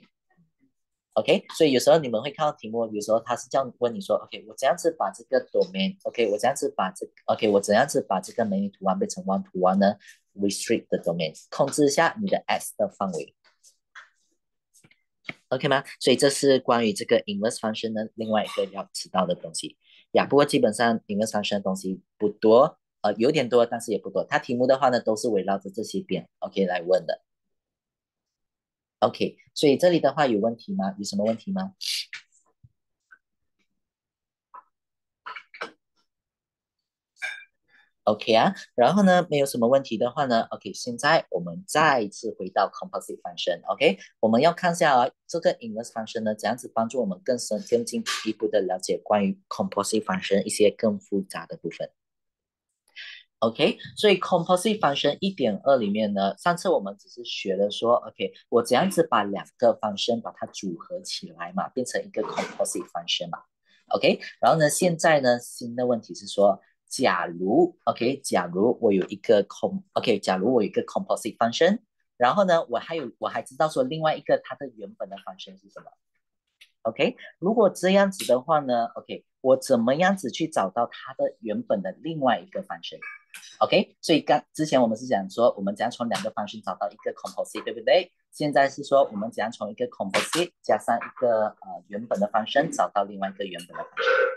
domain，OK，所以有时候你们会看到题目，有时候他是这样问你说，OK，我怎样子把这个 domain，OK，我怎样子把这，OK，我怎样子把这个 many to one 变成 one to one 呢？restrict the domain，控制一下你的 s 的范围。OK 吗？所以这是关于这个 inverse function 的另外一个要知道的东西呀。不过基本上 inverse function 的东西不多，有点多，但是也不多。它题目的话呢，都是围绕着这些点 OK 来问的。OK，所以这里的话有问题吗？有什么问题吗？OK 啊，然后呢，没有什么问题的话呢，OK，现在我们再一次回到 composite function，OK，我们要看一下啊，这个 inverse function 呢，怎样子帮助我们更进一步的了解关于 composite function 一些更复杂的部分。OK，所以 composite function 1.2里面呢，上次我们只是学了说，OK，我怎样子把两个 function 把它组合起来嘛，变成一个 composite function 嘛，OK，然后呢，现在呢，新的问题是说，假如 OK，假如我有一个 OK，假如我有一个 composite function，然后呢，我还知道说另外一个它的原本的 function 是什么。OK，如果这样子的话呢，OK，我怎么样子去找到它的原本的另外一个 function？OK，所以之前我们是讲说，我们怎样从两个 function 找到一个 composite，对不对？现在是说我们怎样从一个 composite 加上一个原本的 function 找到另外一个原本的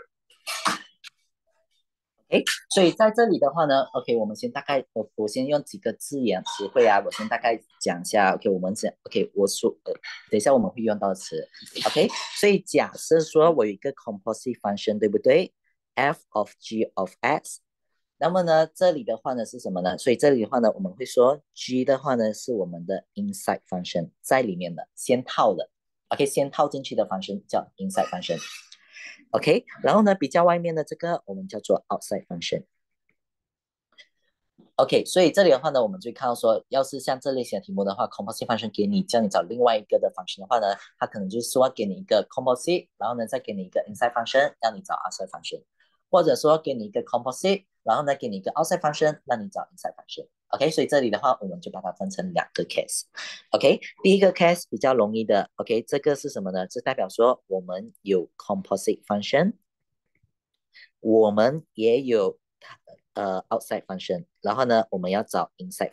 function。OK，所以在这里的话呢，OK，我们先大概我先用几个字眼词汇啊，我先大概讲一下。OK，我们讲 OK，等一下我们会用到的词。OK，所以假设说我有一个 composite function，对不对？f of g of x，那么呢，这里的话呢是什么呢？所以这里的话呢，我们会说 g 的话呢是我们的 inside function，在里面的先套的。OK，先套进去的 function 叫 inside function。OK，然后呢，比较外面的这个我们叫做 outside function。 OK，所以这里的话呢，我们就看到说，要是像这类型的题目的话，composite function 给你叫你找另外一个的 function 的话呢，它可能就是说给你一个 composite，然后呢再给你一个 inside function，让你找 outside function，或者说给你一个 composite，然后呢给你一个 outside function，让你找 inside function。OK，所以这里的话，我们就把它分成两个 case。OK，第一个 case 比较容易的，OK，这个是什么呢？这代表说我们有 composite function，我们也有outside function，然后呢，我们要找 inside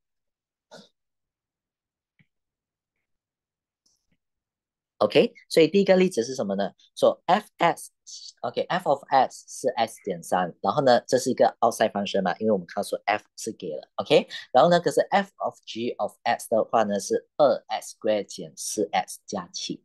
function。OK，所以第一个例子是什么呢？说 fs，OK，f of s 是 s 减3，然后呢，这是一个 outside function 嘛，因为我们看到说 f 是给了，OK，然后呢，可是 f of g of s 的话呢是2s square 减4s 加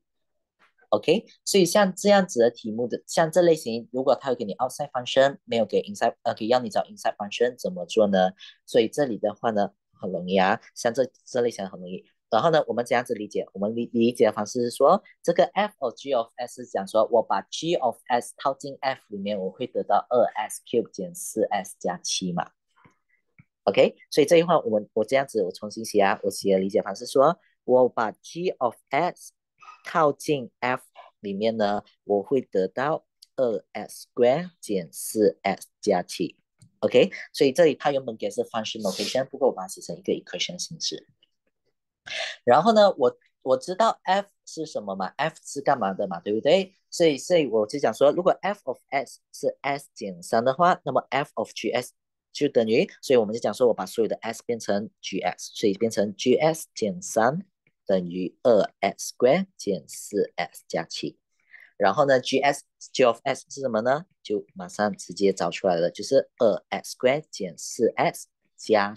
7。OK，所以像这样子的题目的，像这类型，如果他会给你 outside function，没有给 inside，可以让你找 inside function，怎么做呢？所以这里的话呢，很容易啊，像这类型很容易。然后呢，我们这样子理解，我们理解的方式是说，这个 f of g of s 是讲说，我把 g of s 套进 f 里面，我会得到2s cube 减4s 加7嘛。OK，所以这一块我这样子我重新写啊，我写的理解方式说，我把 g of s 套进 f 里面呢，我会得到2s square 减4s 加7。OK，所以这里它原本给是 function notation，不过我把它写成一个 equation 形式。然后呢，我知道 f 是什么嘛？f 是干嘛的嘛？对不对？所以我就讲说，如果 f of s 是 s 减3的话，那么 f of gs 就等于，所以我们就讲说，我把所有的 s 变成 gs，所以变成 gs 减3等于2s square 减4s 加7。然后呢，g of s 是什么呢？就马上直接找出来了，就是 2s square 减4s 加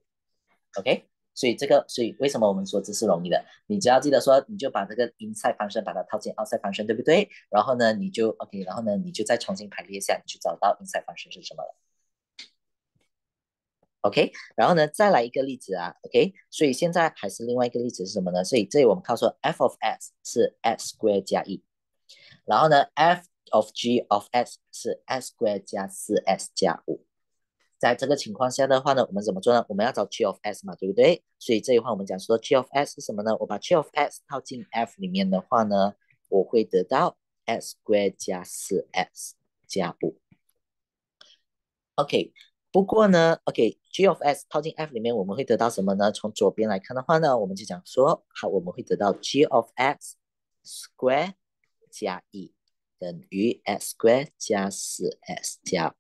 10。OK，所以为什么我们说这是容易的？你只要记得说，你就把这个 inside function 把它套进 outside function，对不对？然后呢，你就 OK，然后呢，你就再重新排列一下，你去找到 inside function 是什么了。OK，然后呢，再来一个例子啊，OK，所以现在还是另外一个例子是什么呢？所以这里我们看说 f of s 是 s square 加1，然后呢，f of g of s 是 s square 加4s 加5。在这个情况下的话呢，我们怎么做呢？我们要找 g of s 嘛，对不对？所以这一块我们讲说 g of s 是什么呢？我把 g of s 套进 f 里面的话呢，我会得到 s square 加4s 加5。OK，不过呢，OK，g of s 套进 f 里面，我们会得到什么呢？从左边来看的话呢，我们就讲说，好，我们会得到 g of s square 加1等于 s square 加4s 加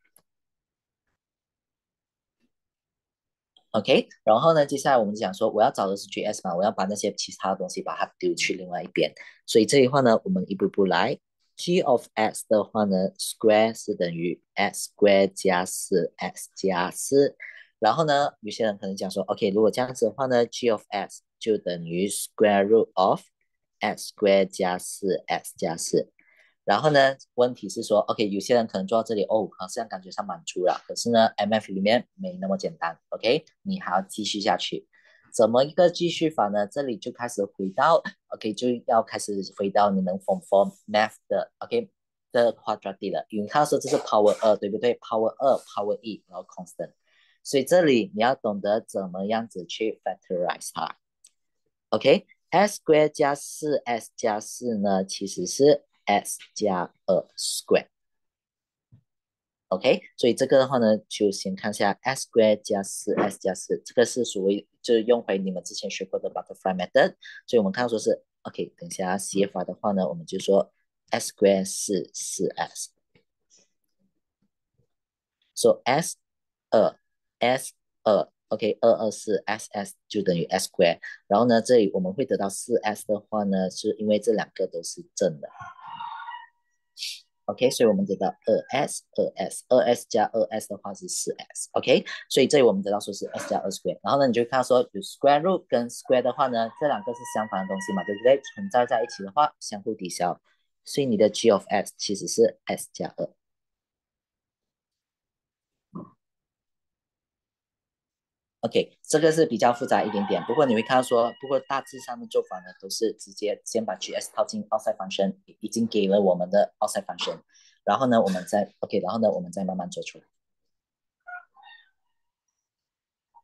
5。OK，然后呢，接下来我们讲说，我要找的是 GS 嘛，我要把那些其他的东西把它丢去另外一边。所以这一块呢，我们一步步来。G of s 的话呢，square 是等于 s square 加4s 加4。然后呢，有些人可能讲说，OK，如果这样子的话呢，G of s 就等于 square root of s square 加4s 加4。然后呢，问题是说，OK，有些人可能做到这里，哦，好像感觉上满足了，可是呢，MF 里面没那么简单，OK，你还要继续下去，怎么一个继续法呢？这里就开始回到，OK，就要开始回到你们 Form Math 的 OK 的 quadratic 了，因为他说这是 Power 2，对不对？Power 2，Power 1，然后 constant，所以这里你要懂得怎么样子去 factorize 它，OK，s square 加4s 加4呢，其实是 s 加2 square，OK，所以这个的话呢，就先看一下 s square 加4s 加4，这个是属于就是用回你们之前学过的 butterfly method，所以我们看到说是 OK，等一下写法的话呢，我们就说 s square 是4s，so s 2 OK，224SS 就等于 s square，然后呢，这里我们会得到4s 的话呢，是因为这两个都是正的。OK，所以我们得到2s 加2s 的话是4s，OK，所以这里我们得到说是 s 加2 square，然后呢，你就看到说有 square root 跟 square 的话呢，这两个是相反的东西嘛，对不对？存在在一起的话，相互抵消，所以你的 g of s 其实是 s 加2。OK，这个是比较复杂一点点，不过你会看到说，不过大致上的做法呢，都是直接先把 GS 套进 outside function，已经给了我们的 outside function，然后呢，我们再 OK，然后呢，我们再慢慢做出来。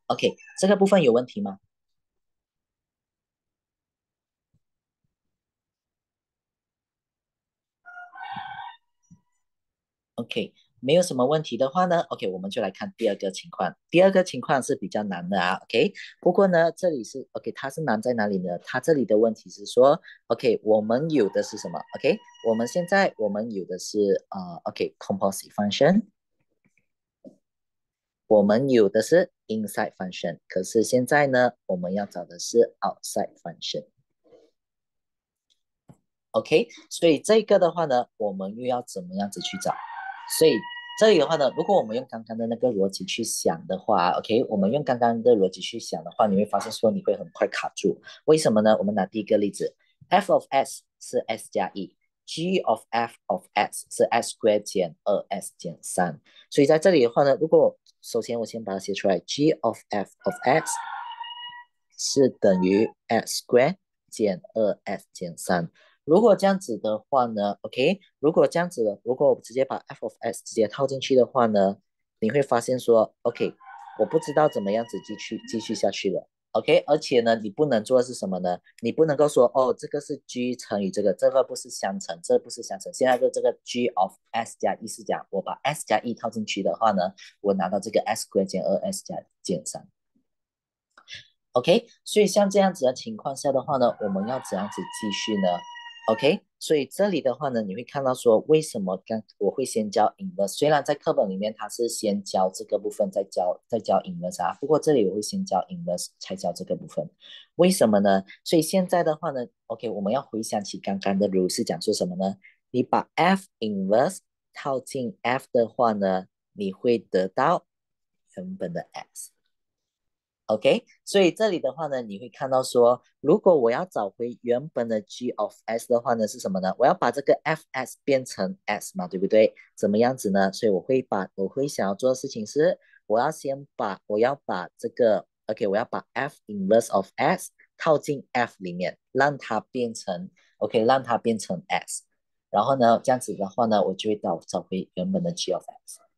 OK，这个部分有问题吗？OK，没有什么问题的话呢，OK，我们就来看第二个情况。第二个情况是比较难的啊，OK。不过呢，这里是 OK，它是难在哪里呢？它这里的问题是说，OK，我们有的是什么？OK，我们有的是OK composite function，我们有的是 inside function，可是现在呢，我们要找的是 outside function。OK，所以这个的话呢，我们又要怎么样子去找？所以这里的话呢，如果我们用刚刚的那个逻辑去想的话，OK，我们用刚刚的逻辑去想的话，你会发现说你会很快卡住。为什么呢？我们拿第一个例子，f of s 是 s 加1，g of f of s 是 s square 减2s 减3。所以在这里的话呢，如果首先我先把它写出来，g of f of x 是等于 s square 减2s 减3。如果这样子的话呢，OK，如果这样子的，如果我直接把 f of s 直接套进去的话呢，你会发现说，OK，我不知道怎么样子继续下去了，OK，而且呢，你不能做的是什么呢？你不能够说，哦，这个是 g 乘以这个，这个不是相乘，这不是相乘。现在的这个 g of s 加1是讲，我把 s 加1套进去的话呢，我拿到这个 s square 减2s 加减3。OK，所以像这样子的情况下的话呢，我们要怎样子继续呢？OK，所以这里的话呢，你会看到说，为什么我会先教 inverse？虽然在课本里面它是先教这个部分，再教 inverse 啊，不过这里我会先教 inverse，才教这个部分。为什么呢？所以现在的话呢，OK，我们要回想起刚刚的 rule 是讲说什么呢？你把 F inverse 套进 F 的话呢，你会得到原本的 x。OK，所以这里的话呢，你会看到说，如果我要找回原本的 g of s 的话呢，是什么呢？我要把这个 fs 变成 s 嘛，对不对？怎么样子呢？所以我会想要做的事情是，我要把这个 OK，我要把 f inverse of s 套进 f 里面，让它变成 OK，让它变成 s，然后呢，这样子的话呢，我就会找回原本的 g of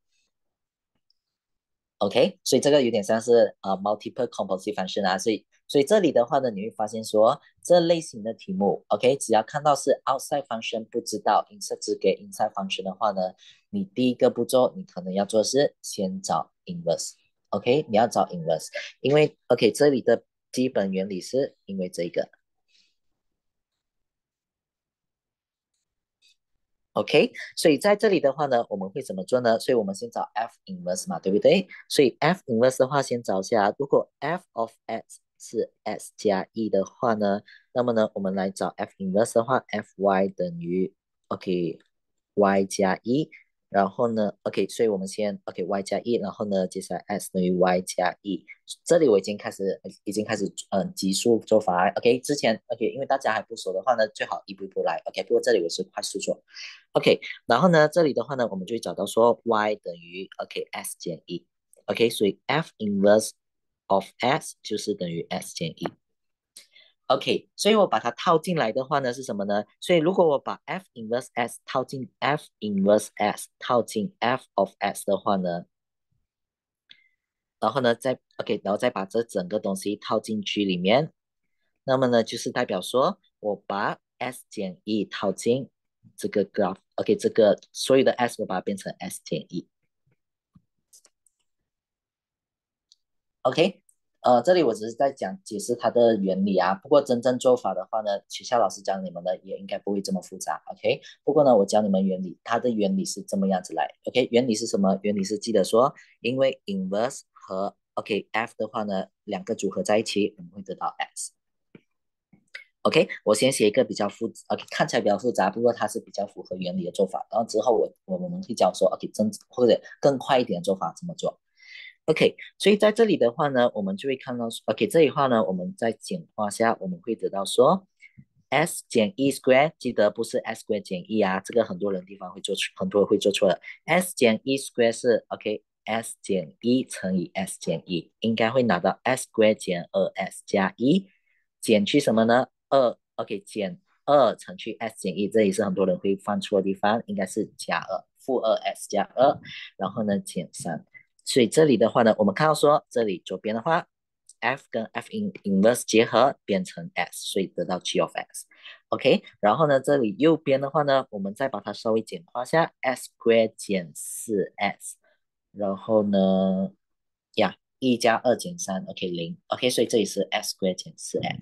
s。OK，所以这个有点像是multiple composite function 啊，所以这里的话呢，你会发现说这类型的题目，OK，只要看到是 outside function 不知道 insert 只给 inside function 的话呢，你第一个步骤你可能要做的是先找 inverse，OK，你要找 inverse，因为 OK 这里的基本原理是因为这个。OK，所以在这里的话呢，我们会怎么做呢？所以我们先找 F inverse 嘛，对不对？所以 F inverse 的话，先找一下，如果 F of x 是 s 加1的话呢，那么呢，我们来找 F inverse 的话，Fy 等于 OK y 加1，然后呢，OK，所以我们先 OK y 加1，然后呢，接下来 s 等于 y 加1。这里我已经开始级数做法 OK，之前 OK，因为大家还不熟的话呢，最好一步一步来 OK。不过这里我是快速做 OK，然后呢，这里的话呢，我们就会找到说 y 等于 OK s 减1 OK，所以 f inverse of s 就是等于 s 减1。OK，所以我把它套进来的话呢，是什么呢？所以如果我把 F inverse S 套进 F inverse S 套进 F of S 的话呢，然后呢再 OK，然后再把这整个东西套进去里面，那么呢就是代表说我把 S 减1套进这个 graph，OK，这个所有的 S 我把它变成 S 减1。OK，这里我只是在解释它的原理啊。不过真正做法的话呢，学校老师教你们的也应该不会这么复杂。OK，不过呢，我教你们原理，它的原理是这么样子来。OK，原理是什么？原理是记得说，因为 inverse 和 OK f 的话呢，两个组合在一起，我们会得到 x。OK，我先写一个比较OK 看起来比较复杂，不过它是比较符合原理的做法。然后之后我们会教说，OK，或者更快一点的做法怎么做。OK，所以在这里的话呢，我们就会看到，OK，这里的话呢，我们在简化下，我们会得到说，s 减 e square，记得不是 s square 减 e 啊，这个很多人会做错的，s 减 e square 是 OK，s 减1乘以 s 减1，应该会拿到 s square 减2s 加1，减去什么呢？OK，减乘去 s 减1，这里是很多人会犯错的地方，应该是加2，-2s 加2，然后呢减3。 所以这里的话呢，我们看到说这里左边的话，f 跟 f inverse 结合变成 s，所以得到 g of x。OK，然后呢，这里右边的话呢，我们再把它稍微简化一下，s square 减4s，然后呢，呀，1加2减3，OK 0，OK，所以这里是 s square 减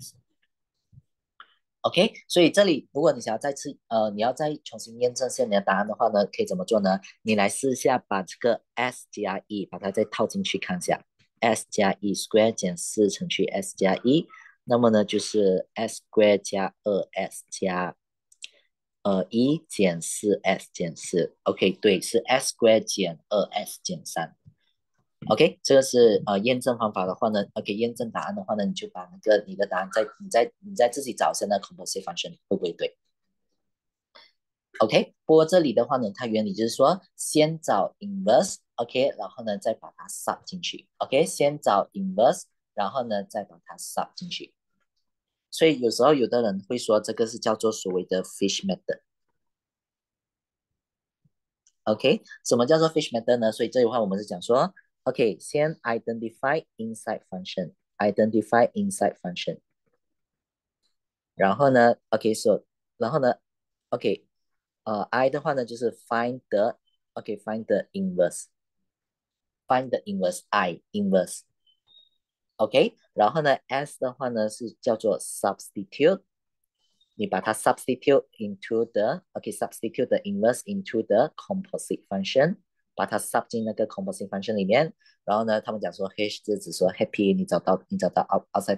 4s。OK，所以这里如果你想要再次你要再重新验证一下你的答案的话呢，可以怎么做呢？你来试一下把这个 s 加1把它再套进去看一下，s 加1 square 减4乘去 s 加1，那么呢就是 s square 加2s 加1减4s 减4，OK，对，是 s square 减2s 减3。OK，这个是验证方法的话呢，OK，验证答案的话呢，你就把那个你的答案你再自己找一下那 composite function 会不会对？OK，不过这里的话呢，它原理就是说，先找 inverse，OK，然后呢再把它 sub 进去，OK，先找 inverse，然后呢再把它 sub 进去。所以有时候有的人会说这个是叫做所谓的 fish method，OK，什么叫做 fish method 呢？所以这句话我们是讲说，OK，先 identify inside function，identify inside function。然后呢，OK，so，然后呢，OK，I 的话呢就是 find the，OK，find the inverse，find the inverse I inverse，OK，然后呢，S 的话呢是叫做 substitute，你把它 substitute into the，OK，substitute the inverse into the composite function，把它 sub 进那个 composite function 里面，然后呢，他们讲说 H 就只说 happy，你找到 outside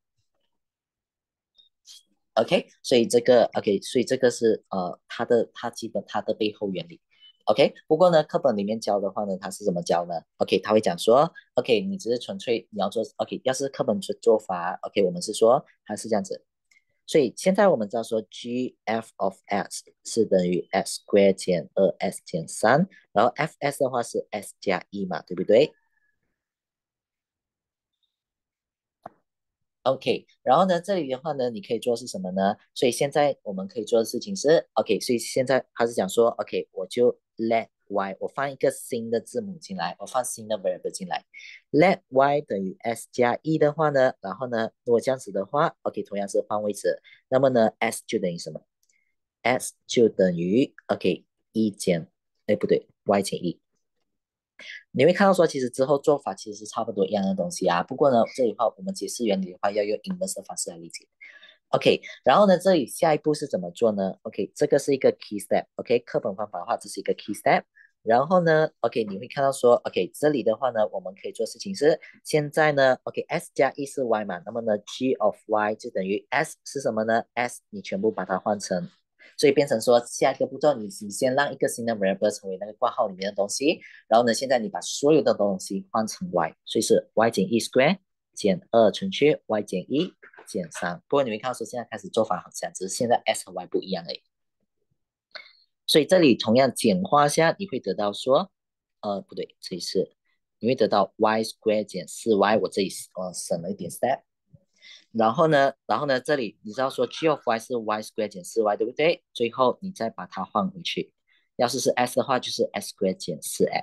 function。OK，所以这个 OK，所以这个是它的背后原理。OK，不过呢，课本里面教的话呢，它是怎么教呢？OK，他会讲说，OK，你只是纯粹你要做 OK，要是课本做法，OK，我们是说它是这样子。所以现在我们知道说 GF of x 是等于 x square 减2s 减3，然后 fs 的话是 s 加1嘛，对不对？OK，然后呢，这里的话呢，你可以做的是什么呢？所以现在我们可以做的事情是，OK，所以现在他是讲说，OK，我就 let y，我放一个新的字母进来，我放新的 variable 进来，let y 等于 s 加1的话呢，然后呢，如果这样子的话，OK，同样是换位置，那么呢，s 就等于什么？s 就等于 OK 一减，哎不对，y 减1。你会看到说，其实之后做法其实是差不多一样的东西啊。不过呢，这里的话我们解释原理的话，要用 inverse 的方式来理解。OK，然后呢，这里下一步是怎么做呢？OK，这个是一个 key step。OK，课本方法的话，这是一个 key step。然后呢，OK，你会看到说，OK，这里的话呢，我们可以做事情是，现在呢，OK，s 加1是 y 嘛，那么呢，g of y 就等于 s 是什么呢？s 你全部把它换成所以变成说，下一个步骤你先让一个新的 variable 成为那个挂号里面的东西，然后呢，现在你把所有的东西换成 y，所以是 y 减1 square 减2乘去 y 减1减3。不过你会看到说，现在开始做法好像只是现在 s 和 y 不一样而已。所以这里同样简化下，你会得到说，不对，这里是你会得到 y square 减4y，我这里省了一点 step。然后呢，这里你知道说 g of y 是 y square 减4y，对不对？最后你再把它换回去。要是 s 的话，就是 s square 减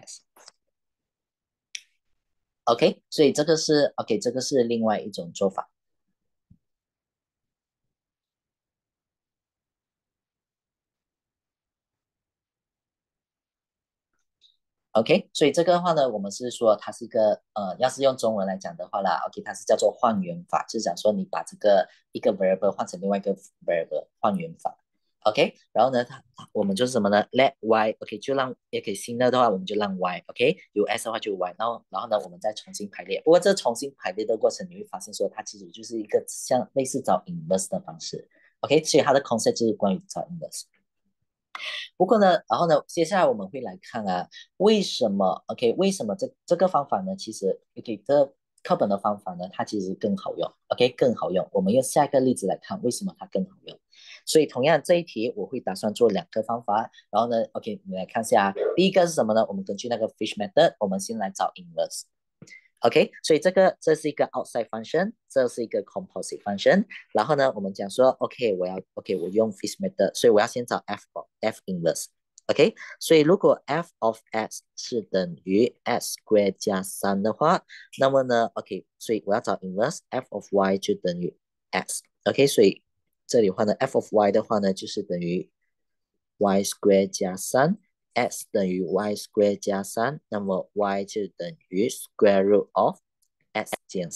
4s。OK，所以这个是 OK，这个是另外一种做法。OK，所以这个的话呢，我们是说它是一个要是用中文来讲的话啦，OK，它是叫做换元法，就是讲说你把这个一个 variable 换成另外一个 variable 换元法。OK，然后呢，我们就是什么呢？Let y，OK，就让也可以新的话，我们就让 y，OK，有 s 的话就 y，然后呢，我们再重新排列。不过这重新排列的过程，你会发现说它其实就是一个像类似找 inverse 的方式，OK，所以它的 concept 就是关于找 inverse。不过呢，然后呢，接下来我们会来看啊，为什么？OK，为什么这个方法呢？其实 OK，这课本的方法呢，它其实更好用。OK，更好用。我们用下一个例子来看为什么它更好用。所以同样这一题我会打算做2个方法，然后呢，OK，你来看一下啊，第一个是什么呢？我们根据那个 fish method，我们先来找 inverse。OK，所以这是一个 outside function，这是一个 composite function。然后呢，我们讲说，OK，我用 fish method，所以我要先找 f inverse。 OK，所以如果 f of x 是等于 x square 加3的话，那么呢，OK，所以我要找 inverse f of y 就等于 x。OK，所以这里的话呢，f of y 的话呢，就是等于 y square 加3，x 等于 y square 加3，那么 y 就等于 square root of x 减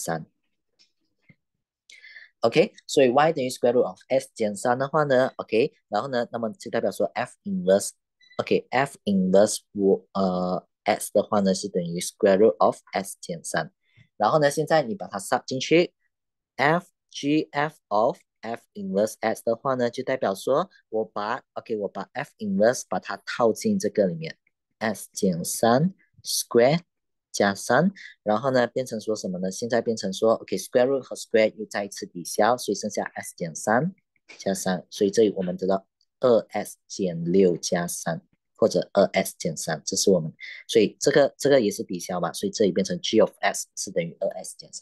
3。OK，所以 y 等于 square root of x 减3的话呢，OK，然后呢，那么就代表说 f inverse，OK，f inverse x 的话呢是等于 square root of x 减3，然后呢，现在你把它 sub 进去，f g(f) of f inverse x 的话呢，就代表说我把 f inverse 把它套进这个里面，x 减3 square 加3。然后呢，变成说什么呢？现在变成说，OK，square root 和 square 又再一次抵消，所以剩下 s 减3加3，所以这里我们得到2s 减6加3，或者2s 减3，这是我们，所以这个也是抵消嘛，所以这里变成 g of s 是等于2s 减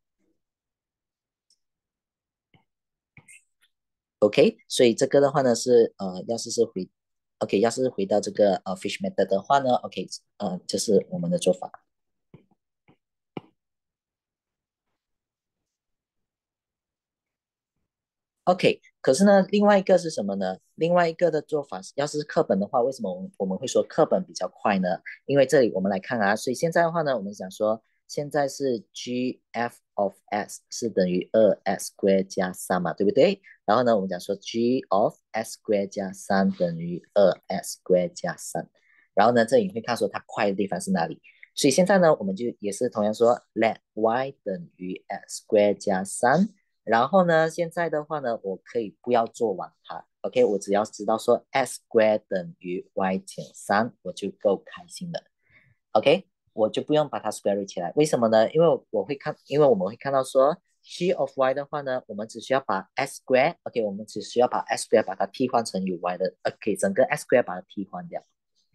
3。OK，所以这个的话呢是要是是回，OK，要是回到这个fish method 的话呢，OK，这是我们的做法。OK，可是呢，另外一个是什么呢？另外一个的做法，要是课本的话，为什么我们会说课本比较快呢？因为这里我们来看啊，所以现在的话呢，我们讲说现在是 g(f of x) 是等于2x square 加3嘛，对不对？然后呢，我们讲说 g of x square 加3等于2x square 加3，然后呢，这里你会看说它快的地方是哪里？所以现在呢，我们就也是同样说 let y 等于 x square 加3。然后呢，现在的话呢，我可以不要做完它，OK，我只要知道说 x square 等于 y 减3，我就够开心了，OK，我就不用把它 square 起来，为什么呢？因为我们会看到说 g of y 的话呢，我们只需要把 x square，OK，我们只需要把 x square 把它替换成有 y 的，OK，整个 x square 把它替换掉，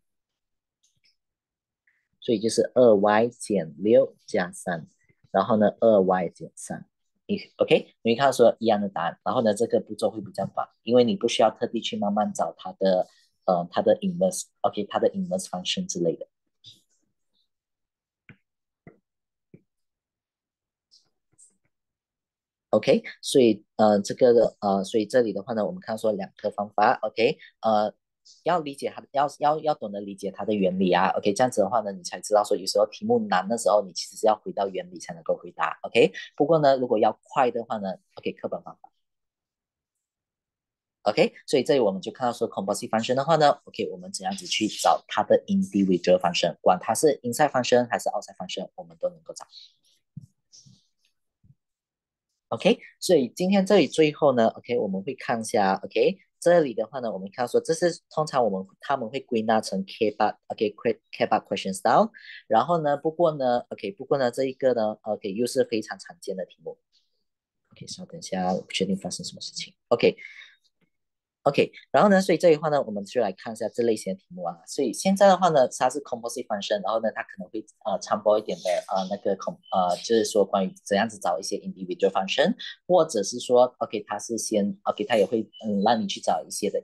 所以就是2y 减6加3，然后呢2y 减3。OK，你会看到说一样的答案，然后呢，这个步骤会比较短，因为你不需要特地去慢慢找它的 inverse，OK，它的 inverse function 之类的。OK，所以所以这里的话呢，我们看说两个方法，OK，要理解它，要懂得理解它的原理啊，OK，这样子的话呢，你才知道说有时候题目难的时候，你其实是要回到原理才能够回答，OK。不过呢，如果要快的话呢，OK，课本方法。OK，所以这里我们就看到说 composite function 的话呢，OK，我们怎样子去找它的 individual function，管它是 inside function 还是 outside function，我们都能够找。OK，所以今天这里最后呢，OK，我们会看一下，OK，这里的话呢，我们看到说这是通常他们会归纳成 K-bar，OK，K-bar question style，然后呢，不过呢这一个呢，OK，又是非常常见的题目。OK，稍等一下，我不确定发生什么事情。OK，OK，然后呢，所以这一话呢，我们就来看一下这类型的题目啊。所以现在的话呢，它是 composite function，然后呢，它可能会参播一点的那个就是说关于怎样子找一些 individual function，或者是说 OK，它是先 OK，它也会让你去找一些的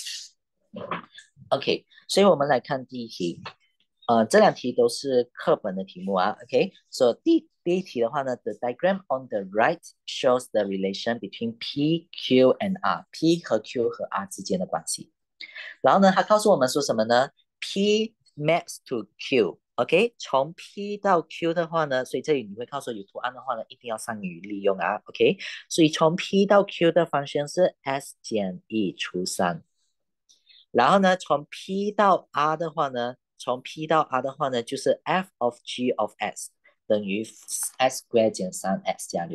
inverse。OK，所以我们来看第一题，这两题都是课本的题目啊。OK，so 第一题的话呢，the diagram on the right shows the relation between P, Q and R，P 和 Q 和 R 之间的关系。然后呢，它告诉我们说什么呢？P maps to Q，OK，从 P 到 Q 的话呢，所以这里你会看到说有图案的话呢，一定要善于利用啊，OK，所以从 P 到 Q 的方向是 S 减 E 除3。然后呢，从 P 到 R 的话呢，就是 f of g of x 等于 x square 减3x 加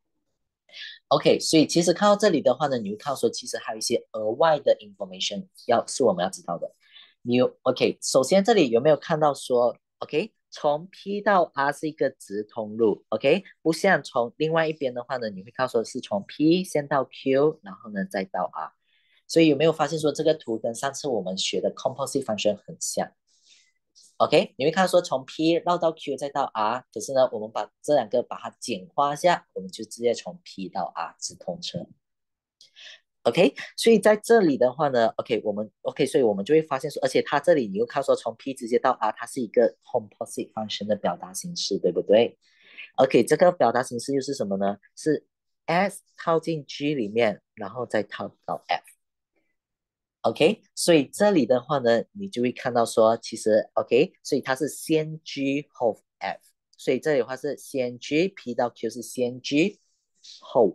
6。OK，所以其实看到这里的话呢，你会看到说，其实还有一些额外的 information 是我们要知道的。OK，首先这里有没有看到说，OK，从 P 到 R 是一个直通路，OK，不像从另外一边的话呢，你会看到说是从 P 先到 Q，然后呢再到 R。所以有没有发现说这个图跟上次我们学的 composite function 很像？OK，你会看到说从 P 绕到 Q 再到 R，可是呢，我们把这两个把它简化一下，我们就直接从 P 到 R 直通车。 OK，所以在这里的话呢，OK，所以我们就会发现说，而且它这里你又看说从 P 直接到 R，它是一个 composite function 的表达形式，对不对？OK，这个表达形式又是什么呢？是 S 套进 G 里面，然后再套到 F。OK，所以这里的话呢，你就会看到说，其实 OK，所以它是先 G 后 F，所以这里的话是先 G P 到 Q 是先 G 后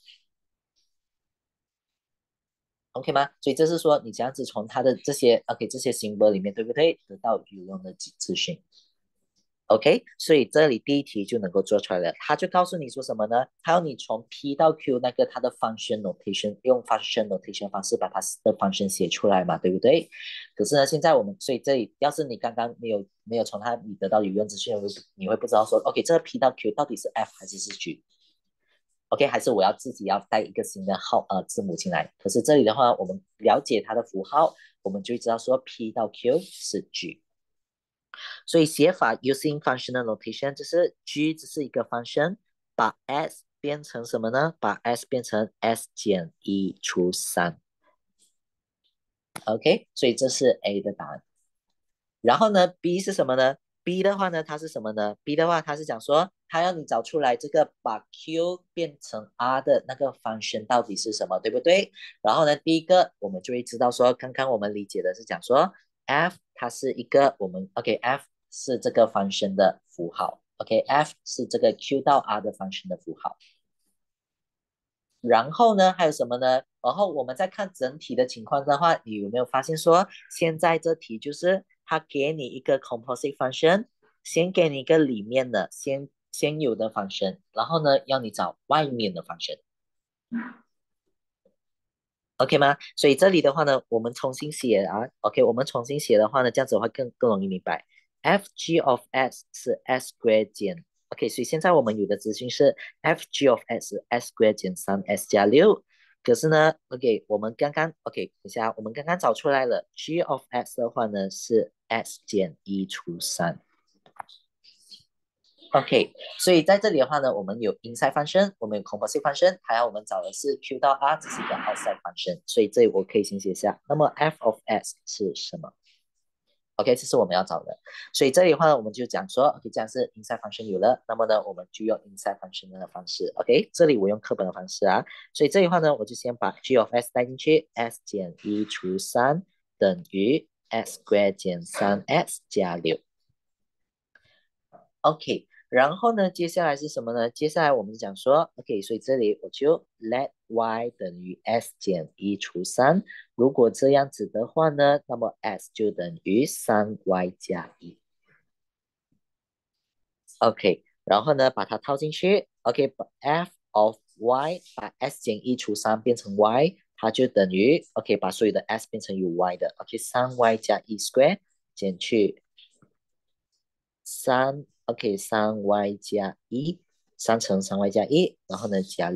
F，OK 吗？所以这是说你这样子从它的这些 OK 这些 symbol 里面，对不对？得到有用的资讯。OK，所以这里第一题就能够做出来了。他就告诉你说什么呢？他要你从 P 到 Q 那个它的 function notation，用 function notation 方式把它的 function 写出来嘛，对不对？可是呢，现在我们所以这里，要是你刚刚没有从它你得到有用资讯，你会不知道说，OK，这个 P 到 Q 到底是 F 还是 G？OK，还是我要自己要带一个新的字母进来？可是这里的话，我们了解它的符号，我们就会知道说 P 到 Q 是 G。所以写法 using functional notation 就是 G 只是一个 function，把 S 变成什么呢？把 S 变成 S 减一除三。OK，所以这是 A 的答案。然后呢，B 是什么呢？B 的话呢，它是什么呢？B 的话，它是讲说，它要你找出来这个把 Q 变成 R 的那个 function 到底是什么，对不对？然后呢，第一个我们就会知道说，刚刚我们理解的是讲说，F 它是一个我们 OK，F 是这个 function 的符号，OK，F 是这个 Q 到 R 的 function 的符号。然后呢，还有什么呢？然后我们再看整体的情况的话，你有没有发现说，现在这题就是它给你一个 composite function，先给你一个里面的先有的 function，然后呢，要你找外面的 function，OK 吗？所以这里的话呢，我们重新写啊，OK，我们重新写的话呢，这样子的话更容易明白。Fg of s 是 s square 减，OK，所以现在我们有的资讯是 Fg of s 是 s square 减3s 加6。可是呢，OK，我们刚刚 OK，等一下，我们刚刚找出来了，g of s 的话呢是 s 减一除三。OK，所以在这里的话呢，我们有 inside function，我们有 composite function，还有我们找的是 Q 到 R，这是一个 outside function，所以这里我可以先写下。那么 f of s 是什么？OK，这是我们要找的。所以这里的话呢，我们就讲说，OK，这样是 inside function 有了，那么呢，我们就用 inside function 的方式。OK，这里我用课本的方式啊，所以这里的话呢，我就先把 g of s 带进去，s 减一除三等于 s square 减3s 加6。OK，然后呢，接下来是什么呢？接下来我们讲说，OK，所以这里我就 let y 等于 s 减一除三。如果这样子的话呢，那么 s 就等于3y 加一。OK，然后呢，把它套进去。OK，把 f of y 把 s 减一除三变成 y，它就等于 OK，把所有的 s 变成有 y 的。OK，3y 加一 square 减去3 OK，3y 加一，3乘3y 加一，然后呢加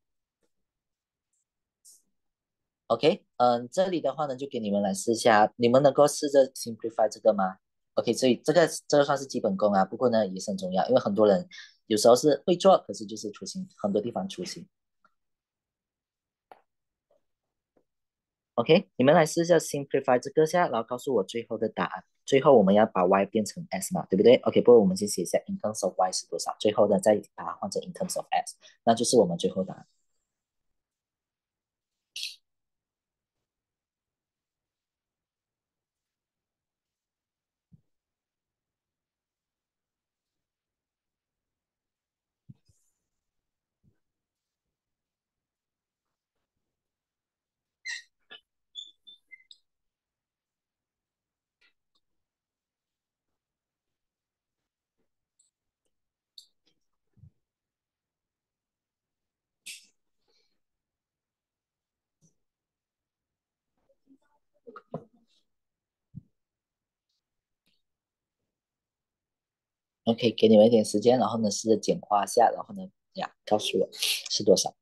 6。OK，这里的话呢，就给你们来试一下，你们能够试着 simplify 这个吗？OK，所以这个算是基本功啊，不过呢也是很重要，因为很多人有时候是会做，可是就是粗心，很多地方粗心。OK，你们来试一下 simplify 这个下，然后告诉我最后的答案。最后我们要把 y 变成 s 嘛，对不对？OK，不过我们先写一下 in terms of y 是多少，最后呢再把它换成 in terms of s，那就是我们最后答案。OK，给你们一点时间，然后呢试着简化一下，然后呢呀告诉我是多少。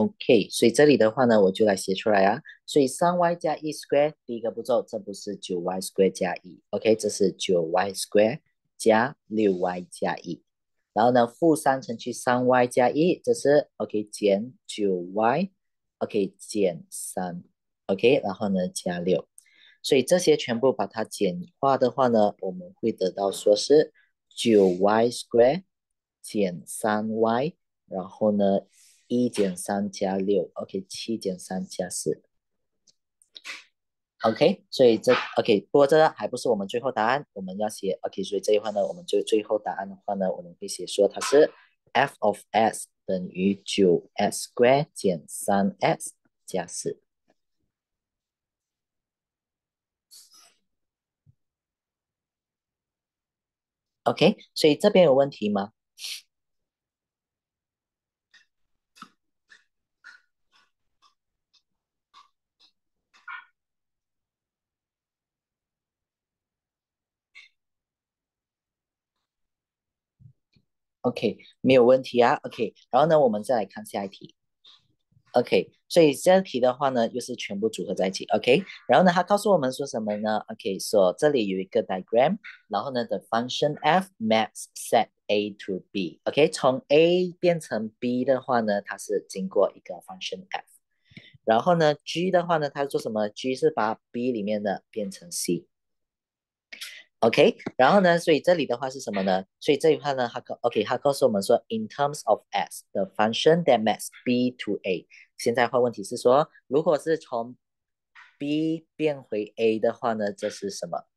OK，所以这里的话呢，我就来写出来啊。所以3y 加1 square，第一个步骤，这不是9y square 加1，OK，这是9y square 加6y 加1。然后呢，负3乘去3y 加1，这是 OK 减9y，OK 减3，OK，然后呢加6。所以这些全部把它简化的话呢，我们会得到说是9y square 减3y。然后呢，1减3加6，OK，7减3加4，OK，所以这 OK，不过这还不是我们最后答案，我们要写 OK，所以这一块呢，我们就最后答案的话呢，我们会写说它是 f of s 等于9s square 减3s 加4，OK，所以这边有问题吗？OK，没有问题啊。OK，然后呢，我们再来看下一题。OK，所以这题的话呢，又是全部组合在一起。OK，然后呢，它告诉我们说什么呢？OK，说这里有一个 diagram，然后呢，the function f maps set a to b。OK，从 a 变成 b 的话呢，它是经过一个 function f。然后呢，g 的话呢，它是做什么？g 是把 b 里面的变成 c。OK，然后呢，所以这里的话是什么呢？所以这一块呢，它告诉我们说，in terms of s，the function that maps b to a。现在换问题是说，如果是从 b 变回 a 的话呢，这是什么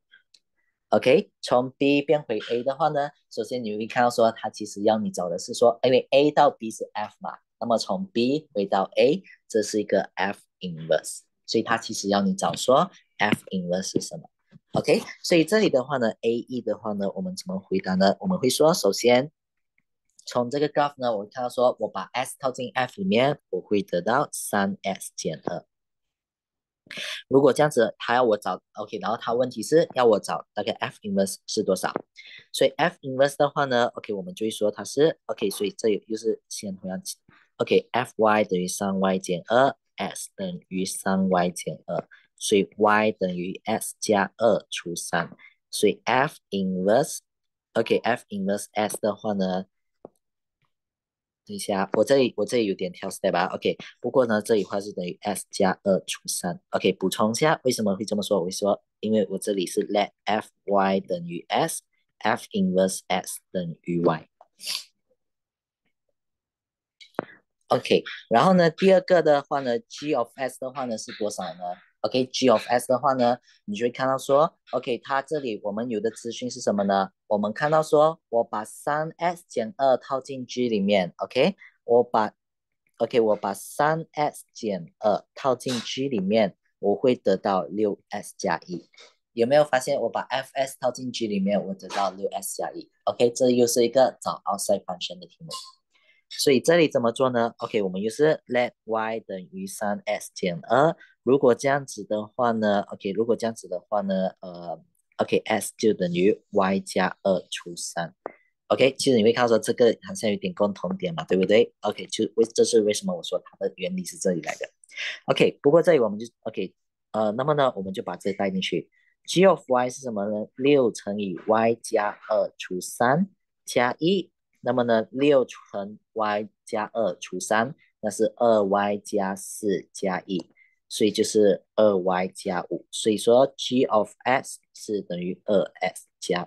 ？OK，从 b 变回 a 的话呢，首先你会看到说，它其实要你找的是说，因为 a 到 b 是 f 嘛，那么从 b 回到 a，这是一个 f inverse，所以它其实要你找说 f inverse 是什么。OK，所以这里的话呢，A E 的话呢，我们怎么回答呢？我们会说，首先从这个 graph 呢，我会看到说，我把 S 套进 F 里面，我会得到3S 减2。如果这样子，他要我找 OK，然后他问题是要我找大概 F inverse 是多少？所以 F inverse 的话呢，OK，我们就会说它是 OK，所以这又是先同样 OK，Fy 等于3y 减2，S 等于3y 减2，所以 y 等于 s 加2除3，所以 F inverse OK，F inverse S 的话呢，等一下，我这里有点跳 step 啊，OK，不过呢，这里话是等于 s 加2除3，OK，补充一下，为什么会这么说？我会说，因为我这里是 let Fy 等于 S，F inverse S 等于 Y。OK，然后呢，第二个的话呢，G of S 的话呢是多少呢？OK，G of S 的话呢，你就会看到说，OK，它这里我们有的资讯是什么呢？我们看到说，我把3S 减2套进 G 里面，OK，我把 OK，我把3S 减2套进 G 里面，我会得到6S 加1。有没有发现我把 FS 套进 G 里面，我得到6S 加1？OK，这又是一个找 outside function 的题目。所以这里怎么做呢？OK，我们又是 let y 等于3s 减2。如果这样子的话呢，OK，如果这样子的话呢，OK，s 就等于 y 加2除3。OK，其实你会看到说这个好像有点共同点嘛，对不对？OK，这是为什么我说它的原理是这里来的。OK，不过这里我们就 OK，那么呢，我们就把这个带进去。G of y 是什么呢？6乘以 y 加2除3加1。那么呢，6乘 y 加2除3，那是2y 加4加1，所以就是2y 加5。所以说 G of s 是等于2s 加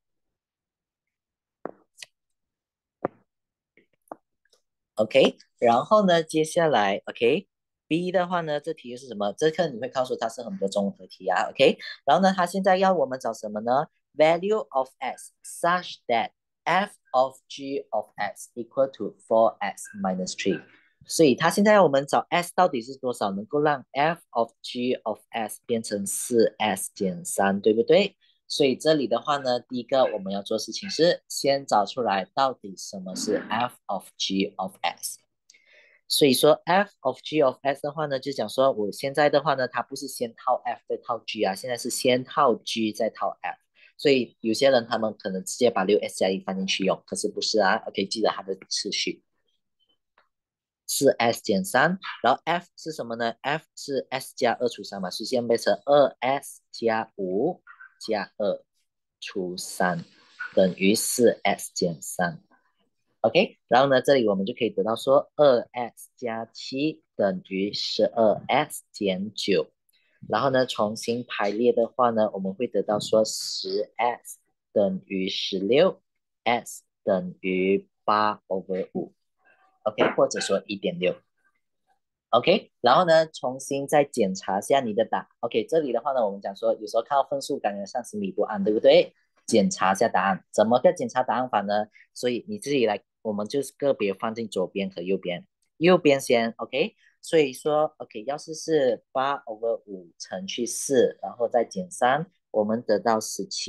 5。OK，然后呢，接下来 OK，B 的话呢，这题又是什么？这课你会告诉它是很多综合题啊，OK。然后呢，它现在要我们找什么呢？Value of x such that f of g of x equal to 4x minus 3。所以它现在要我们找 s 到底是多少，能够让 f of g of s 变成4s 减3，对不对？所以这里的话呢，第一个我们要做事情是先找出来到底什么是 f of g of s。所以说 f of g of s 的话呢，就讲说我现在的话呢，它不是先套 f 再套 g 啊，现在是先套 g 再套 f。所以有些人他们可能直接把6s 加1放进去用，可是不是啊。OK，记得它的次序。 4s 减3，然后 f 是什么呢？f 是 s 加2除3嘛，所以现在变成2s 加5加2除3等于4s 减3。OK，然后呢，这里我们就可以得到说2s 加7等于12s 减9。然后呢，重新排列的话呢，我们会得到说10s 等于16，s 等于8/5。OK，或者说1.6。OK，然后呢，重新再检查下你的答。OK，这里的话呢，我们讲说，有时候看到分数感觉上心里不安，对不对？检查下答案，怎么个检查答案法呢？所以你自己来，我们就是个别放进左边和右边。右边先，OK。所以说，OK，要是8/5乘去4，然后再减3，我们得到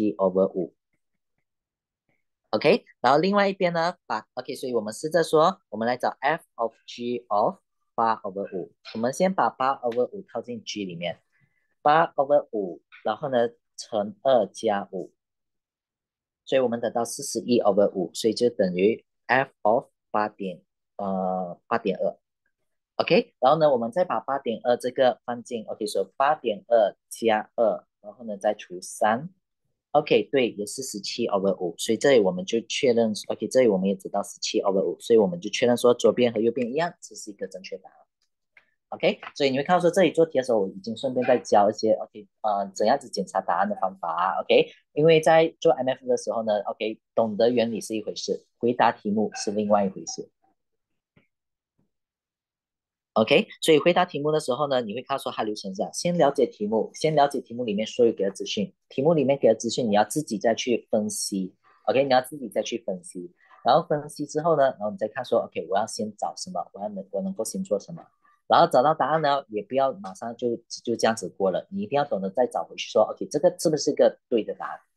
17/5。OK，然后另外一边呢，把 OK，所以我们试着说，我们来找 f of g of 8/5。我们先把8/5套进 g 里面，8/5，然后呢乘2加5，所以我们得到41/5，所以就等于 f of 8.2。OK，然后呢，我们再把8.2这个放进 OK，说8.2加2，然后呢再除3。OK，对，也是17/5，所以这里我们就确认，OK，这里我们也知道17/5，所以我们就确认说左边和右边一样，这是一个正确答案。OK，所以你会看到说这里做题的时候，我已经顺便在教一些 OK，怎样子检查答案的方法OK，因为在做 MF 的时候呢，OK，懂得原理是一回事，回答题目是另外一回事。OK，所以回答题目的时候呢，你会看说它流程这样：先了解题目，先了解题目里面所有给的资讯，题目里面给的资讯你要自己再去分析。OK，你要自己再去分析，然后分析之后呢，然后你再看说，OK，我要先找什么，我能够先做什么，然后找到答案呢，也不要马上就这样子过了，你一定要懂得再找回去说，OK，这个是不是一个对的答案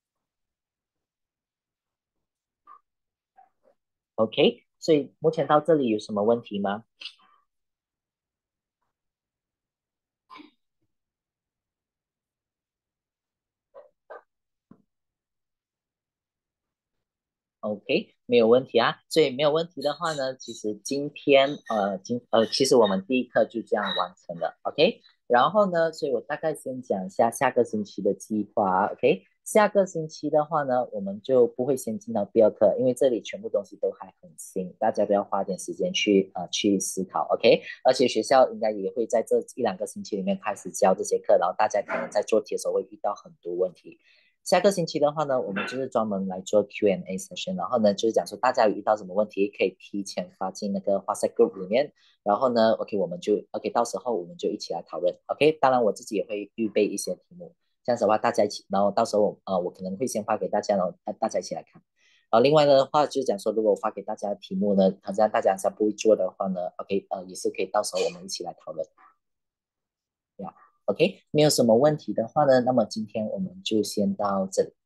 ？OK，所以目前到这里有什么问题吗？OK，没有问题啊。所以没有问题的话呢，其实今天其实我们第一课就这样完成了。OK，然后呢，所以我大概先讲一下下个星期的计划。OK，下个星期的话呢，我们就不会先进到第二课，因为这里全部东西都还很新，大家都要花点时间去思考。OK，而且学校应该也会在这1-2个星期里面开始教这些课，然后大家可能在做题的时候会遇到很多问题。下个星期的话呢，我们就是专门来做 Q&A session，然后呢，就是讲说大家有遇到什么问题，可以提前发进那个 WhatsApp group 里面，然后呢，OK，我们就 OK，到时候我们就一起来讨论，OK，当然我自己也会预备一些题目，这样子的话大家一起，然后到时候我可能会先发给大家，然后大家一起来看。然后另外的话就是讲说，如果我发给大家的题目呢，好像大家想不会做的话呢，OK，也是可以到时候我们一起来讨论。呀，OK，没有什么问题的话呢，那么今天我们就先到这里。